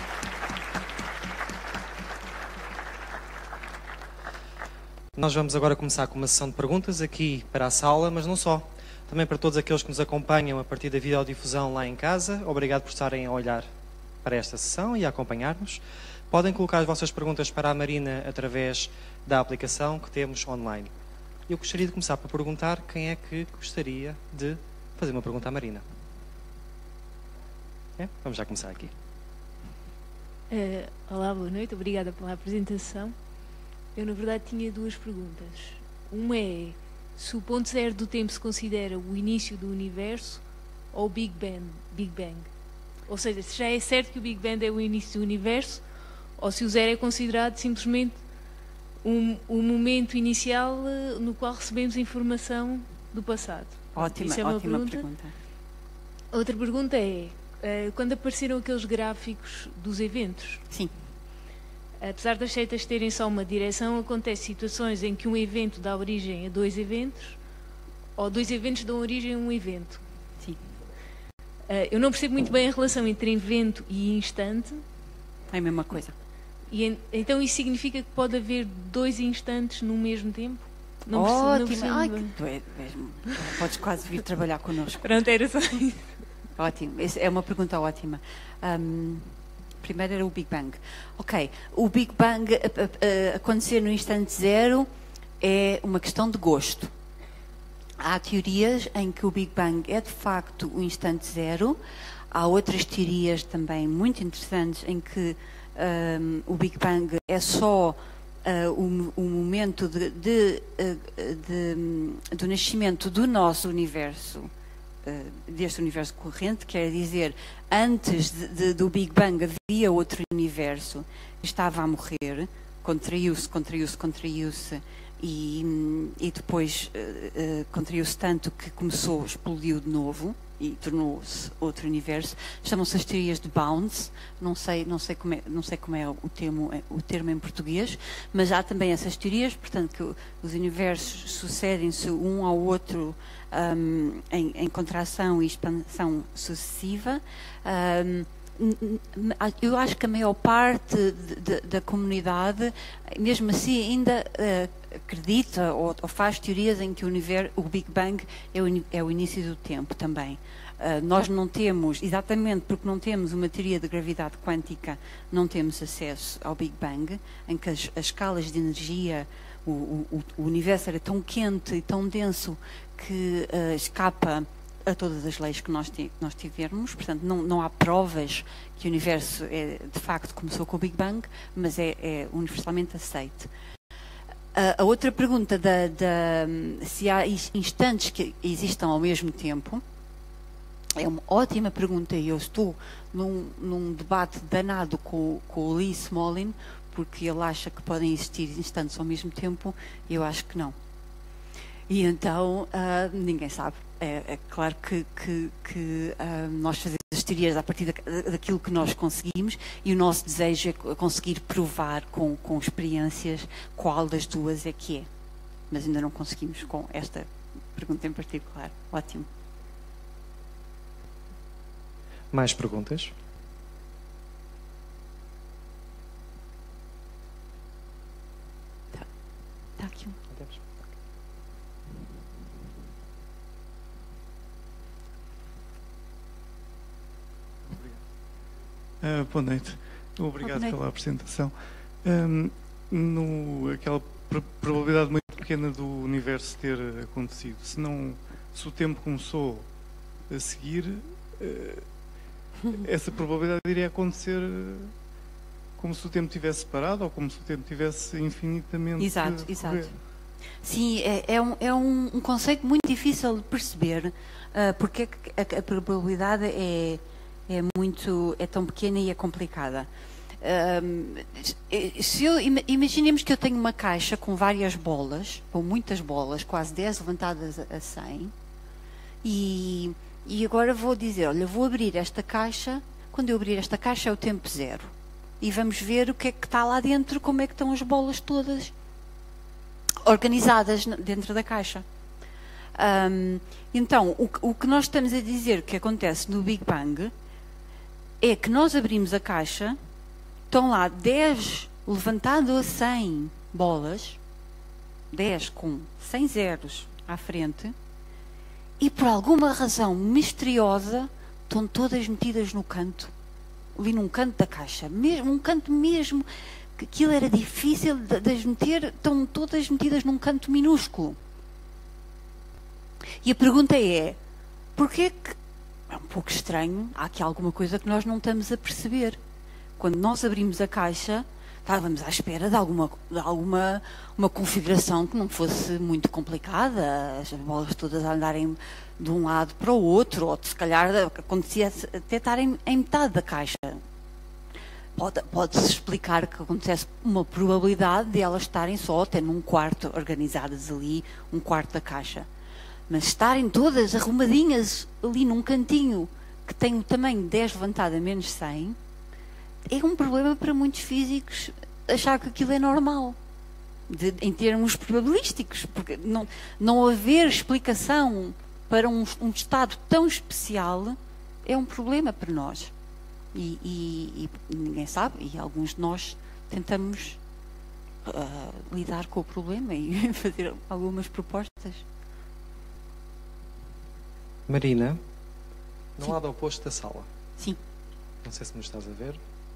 Nós vamos agora começar com uma sessão de perguntas aqui para a sala, mas não só. Também para todos aqueles que nos acompanham a partir da videodifusão lá em casa. Obrigado por estarem a olhar para esta sessão e a acompanhar-nos. Podem colocar as vossas perguntas para a Marina através da aplicação que temos online. Eu gostaria de começar por perguntar quem é que gostaria de fazer uma pergunta à Marina. Vamos já começar aqui. Olá, boa noite. Obrigada pela apresentação. Eu, na verdade, tinha duas perguntas. Uma é se o ponto zero do tempo se considera o início do universo ou o Big Bang. Ou seja, se já é certo que o Big Bang é o início do universo ou se o zero é considerado simplesmente um momento inicial no qual recebemos informação do passado. Ótima pergunta. Outra pergunta é, quando apareceram aqueles gráficos dos eventos... Sim. Apesar das setas terem só uma direção, acontecem situações em que um evento dá origem a dois eventos ou dois eventos dão origem a um evento. Sim. Eu não percebo muito bem a relação entre evento e instante. É a mesma coisa. Então isso significa que pode haver dois instantes no mesmo tempo? Ótimo. Ai, podes quase vir trabalhar connosco. Pronto, era só isso. Ótimo. É uma pergunta ótima. Primeiro era o Big Bang. Ok, o Big Bang acontecer no instante zero é uma questão de gosto. Há teorias em que o Big Bang é de facto o instante zero. Há outras teorias também muito interessantes em que o Big Bang é só o momento do nascimento do nosso universo, deste universo corrente, quer dizer, antes do Big Bang havia outro universo que estava a morrer, contraiu-se e depois contraiu-se tanto que explodiu de novo e tornou-se outro universo. Chamam-se as teorias de bounds, não sei como é o termo em português, mas há também essas teorias, portanto que os universos sucedem-se um ao outro em contração e expansão sucessiva. Eu acho que a maior parte da comunidade, mesmo assim, ainda acredita ou faz teorias em que o Big Bang é o início do tempo também. Nós não temos, exatamente porque não temos uma teoria de gravidade quântica, não temos acesso ao Big Bang, em que as escalas de energia, o universo era tão quente e tão denso que escapa a todas as leis que nós tivermos. Portanto, não há provas que o universo de facto começou com o Big Bang, mas é universalmente aceite. A outra pergunta se há instantes que existam ao mesmo tempo é uma ótima pergunta e eu estou num debate danado com o Lee Smolin, porque ele acha que podem existir instantes ao mesmo tempo e eu acho que não. E então ninguém sabe. É claro que nós fazemos as teorias a partir daquilo que nós conseguimos e o nosso desejo é conseguir provar com experiências qual das duas é que é. Mas ainda não conseguimos com esta pergunta em particular. Ótimo. Mais perguntas? Está aqui um. Boa noite. Obrigado pela apresentação. Aquela probabilidade muito pequena do universo ter acontecido, se o tempo começou a seguir, essa probabilidade iria acontecer como se o tempo tivesse parado ou como se o tempo tivesse infinitamente... Exato. Sim, é um conceito muito difícil de perceber, porque a probabilidade é tão pequena e é complicada. Imaginemos que eu tenho uma caixa com várias bolas, com muitas bolas, quase 10 levantadas a 100, e agora vou dizer, olha, vou abrir esta caixa, quando eu abrir esta caixa é o tempo zero, e vamos ver o que é que está lá dentro, como é que estão as bolas todas organizadas dentro da caixa. Então, o que nós estamos a dizer que acontece no Big Bang é que nós abrimos a caixa, estão lá 10 levantado a 100 bolas, 10 com 100 zeros à frente e por alguma razão misteriosa estão todas metidas no canto, ali num canto da caixa, mesmo, um canto mesmo, que aquilo era difícil de as meter, estão todas metidas num canto minúsculo. E a pergunta é, porquê que, é um pouco estranho, há aqui alguma coisa que nós não estamos a perceber. Quando nós abrimos a caixa, estávamos à espera de alguma uma configuração que não fosse muito complicada, as bolas todas a andarem de um lado para o outro, ou se calhar acontecia até estarem em metade da caixa. Pode-se explicar que acontece uma probabilidade de elas estarem só até num quarto, organizadas ali, um quarto da caixa. Mas estarem todas arrumadinhas ali num cantinho que tem o tamanho 10 levantado a menos 100, é um problema para muitos físicos achar que aquilo é normal, em termos probabilísticos, porque não haver explicação para um estado tão especial é um problema para nós. E ninguém sabe, e alguns de nós tentamos lidar com o problema e fazer algumas propostas. Marina, no Sim. lado oposto da sala. Sim. Não sei se nos estás a ver.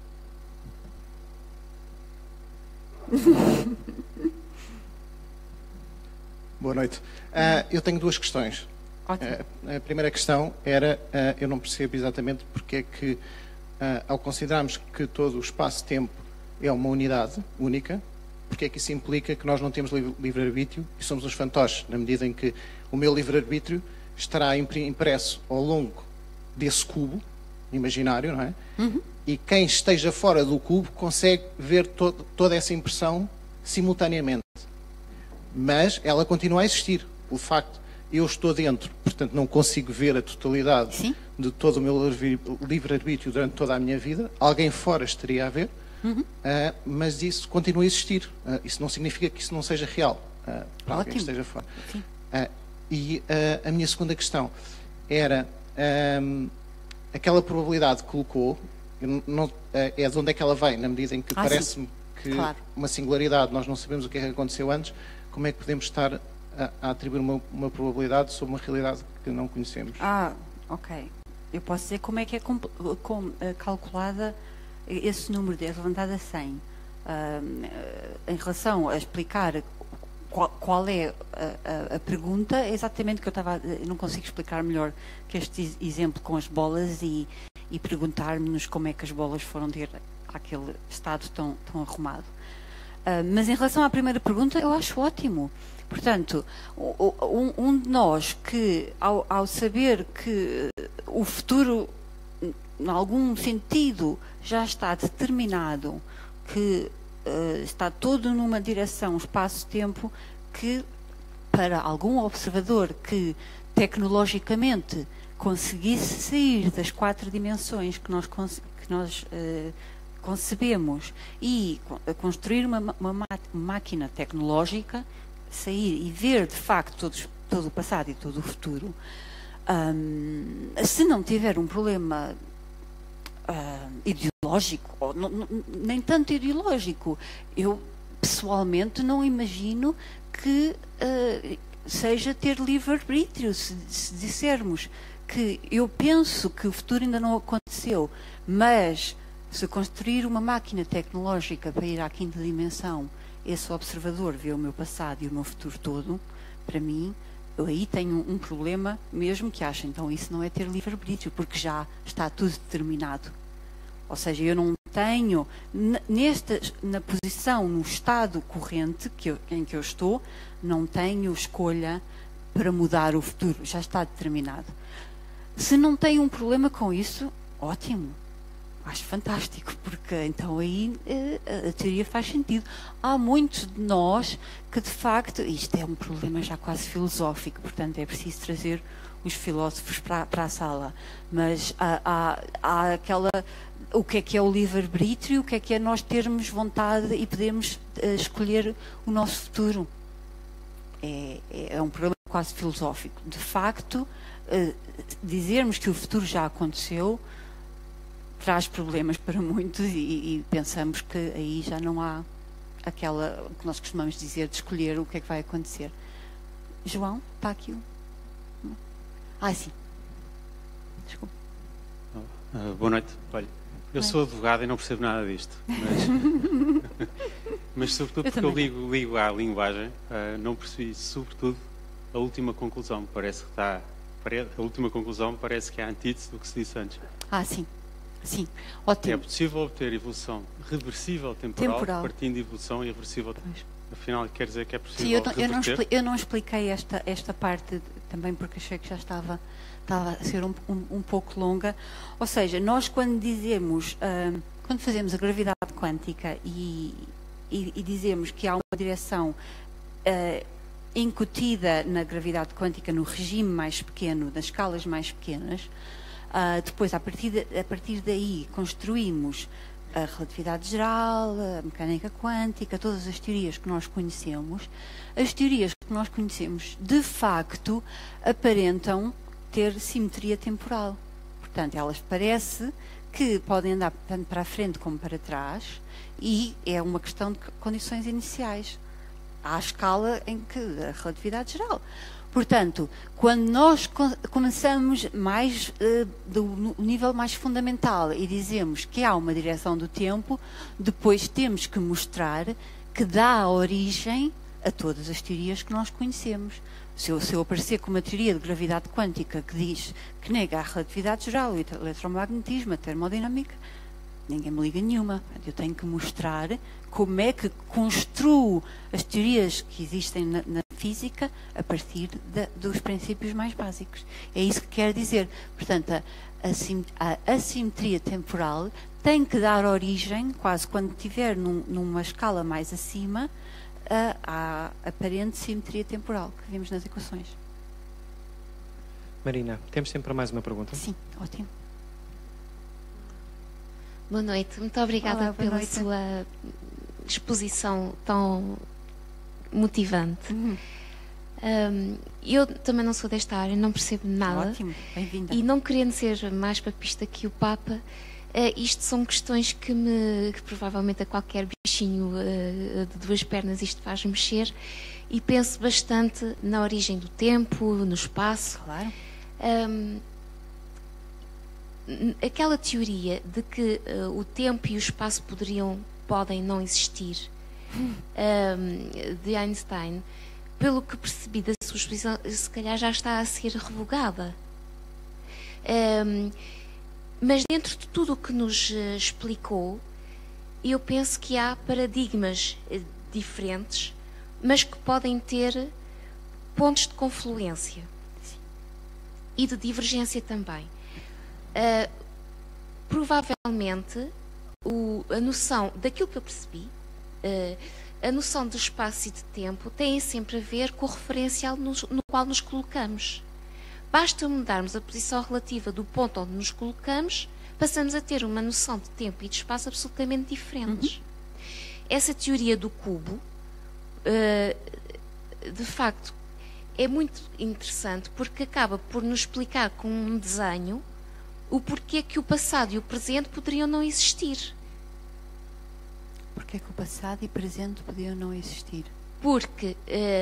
Boa noite. Eu tenho duas questões. Ótimo. A primeira questão era, eu não percebo exatamente porque é que, ao considerarmos que todo o espaço-tempo é uma unidade única, porque é que isso implica que nós não temos livre-arbítrio e somos os fantoches, na medida em que o meu livre-arbítrio estará impresso ao longo desse cubo imaginário, não é? Uhum. E quem esteja fora do cubo consegue ver toda essa impressão simultaneamente. Mas ela continua a existir. O facto, eu estou dentro, portanto não consigo ver a totalidade Sim. de todo o meu livre-arbítrio durante toda a minha vida. Alguém fora estaria a ver, mas isso continua a existir. Isso não significa que isso não seja real para alguém que esteja fora. Sim. E a minha segunda questão era aquela probabilidade que colocou, é de onde é que ela vem, na medida em que parece-me que Claro. uma singularidade, nós não sabemos o que é que aconteceu antes, como é que podemos estar a atribuir uma probabilidade sobre uma realidade que não conhecemos? Ok. Eu posso dizer como é que é calculada esse número de levantado a 100. Em relação a explicar qual é a pergunta, é exatamente o que eu não consigo explicar melhor que este exemplo com as bolas e perguntar-nos como é que as bolas foram ter aquele estado tão arrumado. Mas em relação à primeira pergunta, eu acho ótimo. Portanto, um de nós que, ao saber que o futuro, em algum sentido, já está determinado, que está todo numa direção, espaço-tempo, que para algum observador que tecnologicamente conseguisse sair das 4 dimensões que nós concebemos e construir uma máquina tecnológica, sair e ver de facto todo o passado e todo o futuro, se não tiver um problema ideológico, ou nem tanto ideológico, eu pessoalmente não imagino que seja ter livre-arbítrio. Se dissermos que eu penso que o futuro ainda não aconteceu, mas se construir uma máquina tecnológica para ir à 5ª dimensão, esse observador vê o meu passado e o meu futuro todo, para mim, eu aí tenho um problema, mesmo que ache, então isso não é ter livre-arbítrio, porque já está tudo determinado. Ou seja, eu não tenho, na posição, no estado corrente em que eu estou, não tenho escolha para mudar o futuro, já está determinado. Se não tenho um problema com isso, ótimo. Acho fantástico, porque então aí a teoria faz sentido. Há muitos de nós que, de facto, isto é um problema já quase filosófico, portanto é preciso trazer os filósofos para a sala, mas há aquela, o que é o livre-arbítrio, o que é nós termos vontade e podermos escolher o nosso futuro. É um problema quase filosófico. De facto, dizermos que o futuro já aconteceu traz problemas para muitos e pensamos que aí já não há aquela que nós costumamos dizer de escolher o que é que vai acontecer. João, está aqui sim. Desculpa. Boa noite. Olha, eu sou advogado e não percebo nada disto, mas sobretudo porque eu ligo à linguagem, não percebi, sobretudo, a última conclusão. A última conclusão parece que é a antítese do que se disse antes. Sim. Sim, ótimo. É possível obter evolução reversível temporal. Partindo de evolução irreversível. Afinal, quer dizer que é possível reverter? Eu não expliquei esta parte também porque achei que já estava a ser um pouco longa. Ou seja, nós quando dizemos, quando fazemos a gravidade quântica e dizemos que há uma direção incutida na gravidade quântica no regime mais pequeno, nas escalas mais pequenas, depois, a partir daí, construímos a relatividade geral, a mecânica quântica, todas as teorias que nós conhecemos. As teorias que nós conhecemos, de facto, aparentam ter simetria temporal. Portanto, elas parece que podem andar tanto para a frente como para trás e é uma questão de condições iniciais. À escala em que a relatividade geral. Portanto, quando nós começamos mais do nível mais fundamental e dizemos que há uma direção do tempo, depois temos que mostrar que dá origem a todas as teorias que nós conhecemos. Se eu aparecer com uma teoria de gravidade quântica que diz que nega a relatividade geral, o eletromagnetismo, a termodinâmica, ninguém me liga nenhuma. Eu tenho que mostrar como é que construo as teorias que existem na física a partir dos princípios mais básicos. É isso que quer dizer. Portanto, a assimetria temporal tem que dar origem, quase quando estiver numa escala mais acima, à aparente simetria temporal que vimos nas equações. Marina, temos tempo para mais uma pergunta? Sim, ótimo. Boa noite, muito obrigada pela sua exposição tão motivante. Eu também não sou desta área, não percebo nada. Ótimo, bem-vinda. E não querendo ser mais papista que o Papa, isto são questões que provavelmente a qualquer bichinho de duas pernas isto faz mexer, e penso bastante na origem do tempo, no espaço. Claro. Aquela teoria de que o tempo e o espaço podem não existir, de Einstein, pelo que percebi da sua exposição, se calhar já está a ser revogada. Mas dentro de tudo o que nos explicou, eu penso que há paradigmas diferentes, mas que podem ter pontos de confluência e de divergência também. Provavelmente a noção daquilo que eu percebi, a noção de espaço e de tempo tem sempre a ver com o referencial no qual nos colocamos. Basta mudarmos a posição relativa do ponto onde nos colocamos, passamos a ter uma noção de tempo e de espaço absolutamente diferentes. Essa teoria do cubo, de facto, é muito interessante porque acaba por nos explicar com um desenho o porquê que o passado e o presente poderiam não existir. Porquê que o passado e o presente poderiam não existir? Porque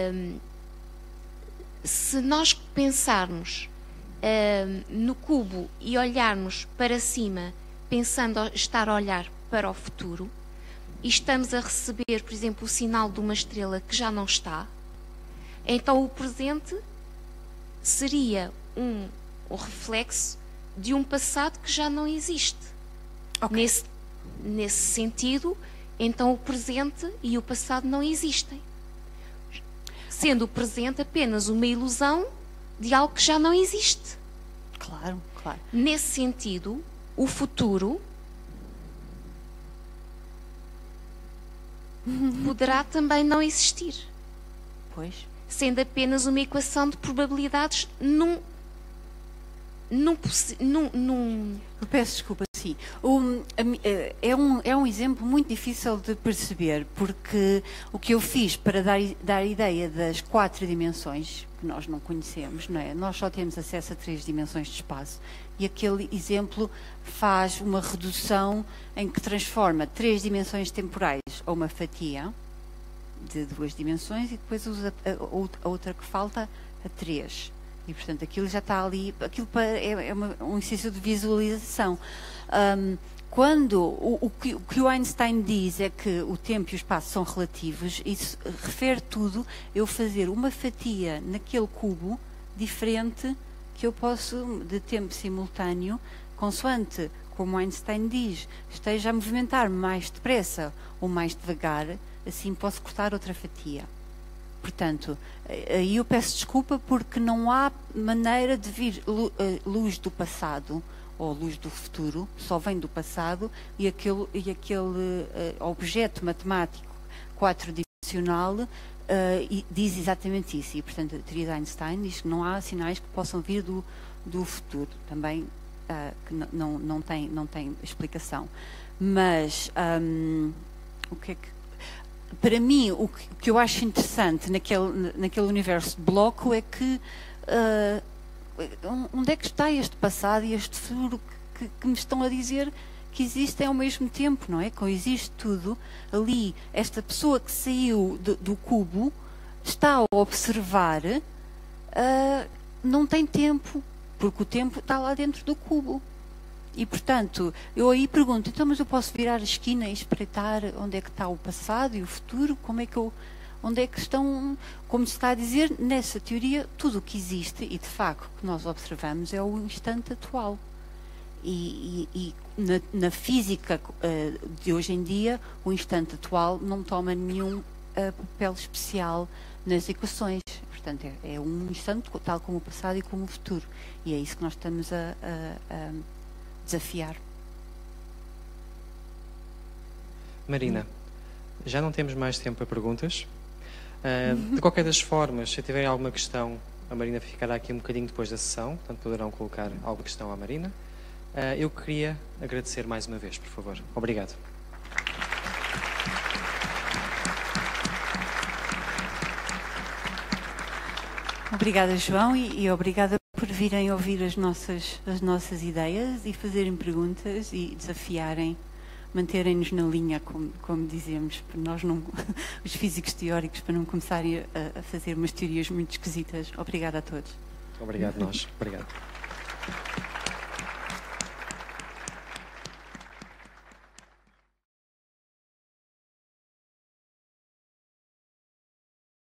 se nós pensarmos no cubo e olharmos para cima, pensando estar a olhar para o futuro, e estamos a receber, por exemplo, o sinal de uma estrela que já não está, então o presente seria um reflexo de um passado que já não existe. Okay. Nesse sentido, então o presente e o passado não existem, sendo o presente apenas uma ilusão de algo que já não existe. Claro, claro. Nesse sentido, o futuro poderá também não existir. Pois. Sendo apenas uma equação de probabilidades Peço desculpa, sim. É um exemplo muito difícil de perceber, porque o que eu fiz para dar ideia das 4 dimensões que nós não conhecemos, não é? Nós só temos acesso a 3 dimensões de espaço, e aquele exemplo faz uma redução em que transforma 3 dimensões temporais a uma fatia, de 2 dimensões e depois usa a outra que falta a 3. E, portanto, aquilo já está ali, aquilo é um exercício de visualização. Quando o que o Einstein diz é que o tempo e o espaço são relativos, isso refere tudo eu fazer uma fatia naquele cubo diferente que eu posso, de tempo simultâneo, consoante, como Einstein diz, esteja a movimentar mais depressa ou mais devagar, assim posso cortar outra fatia. Portanto, aí eu peço desculpa porque não há maneira de vir luz do passado ou luz do futuro, só vem do passado e aquele objeto matemático 4-dimensional diz exatamente isso. E, portanto, a teoria de Einstein diz que não há sinais que possam vir do futuro. Também que não tem explicação. Mas o que é que... Para mim, o que eu acho interessante naquele universo de bloco é que onde é que está este passado e este futuro que me estão a dizer que existem ao mesmo tempo, não é? Coexiste tudo. Ali, esta pessoa que saiu do cubo está a observar, não tem tempo, porque o tempo está lá dentro do cubo. E, portanto, eu aí pergunto, então, mas eu posso virar a esquina e espreitar onde é que está o passado e o futuro? Onde é que estão, como se está a dizer, nessa teoria, tudo o que existe e, de facto, o que nós observamos é o instante atual. E na física de hoje em dia, o instante atual não toma nenhum papel especial nas equações. Portanto, é um instante tal como o passado e como o futuro. E é isso que nós estamos a desafiar. Marina, já não temos mais tempo para perguntas. De qualquer das formas, se tiverem alguma questão, a Marina ficará aqui um bocadinho depois da sessão, portanto poderão colocar alguma questão à Marina. Eu queria agradecer mais uma vez, por favor. Obrigado. Obrigada, João, e obrigada por virem ouvir as nossas ideias e fazerem perguntas e desafiarem, manterem-nos na linha, como dizemos, para nós não, os físicos teóricos, para não começarem a fazer umas teorias muito esquisitas. Obrigada a todos. Obrigado, nós. Obrigado.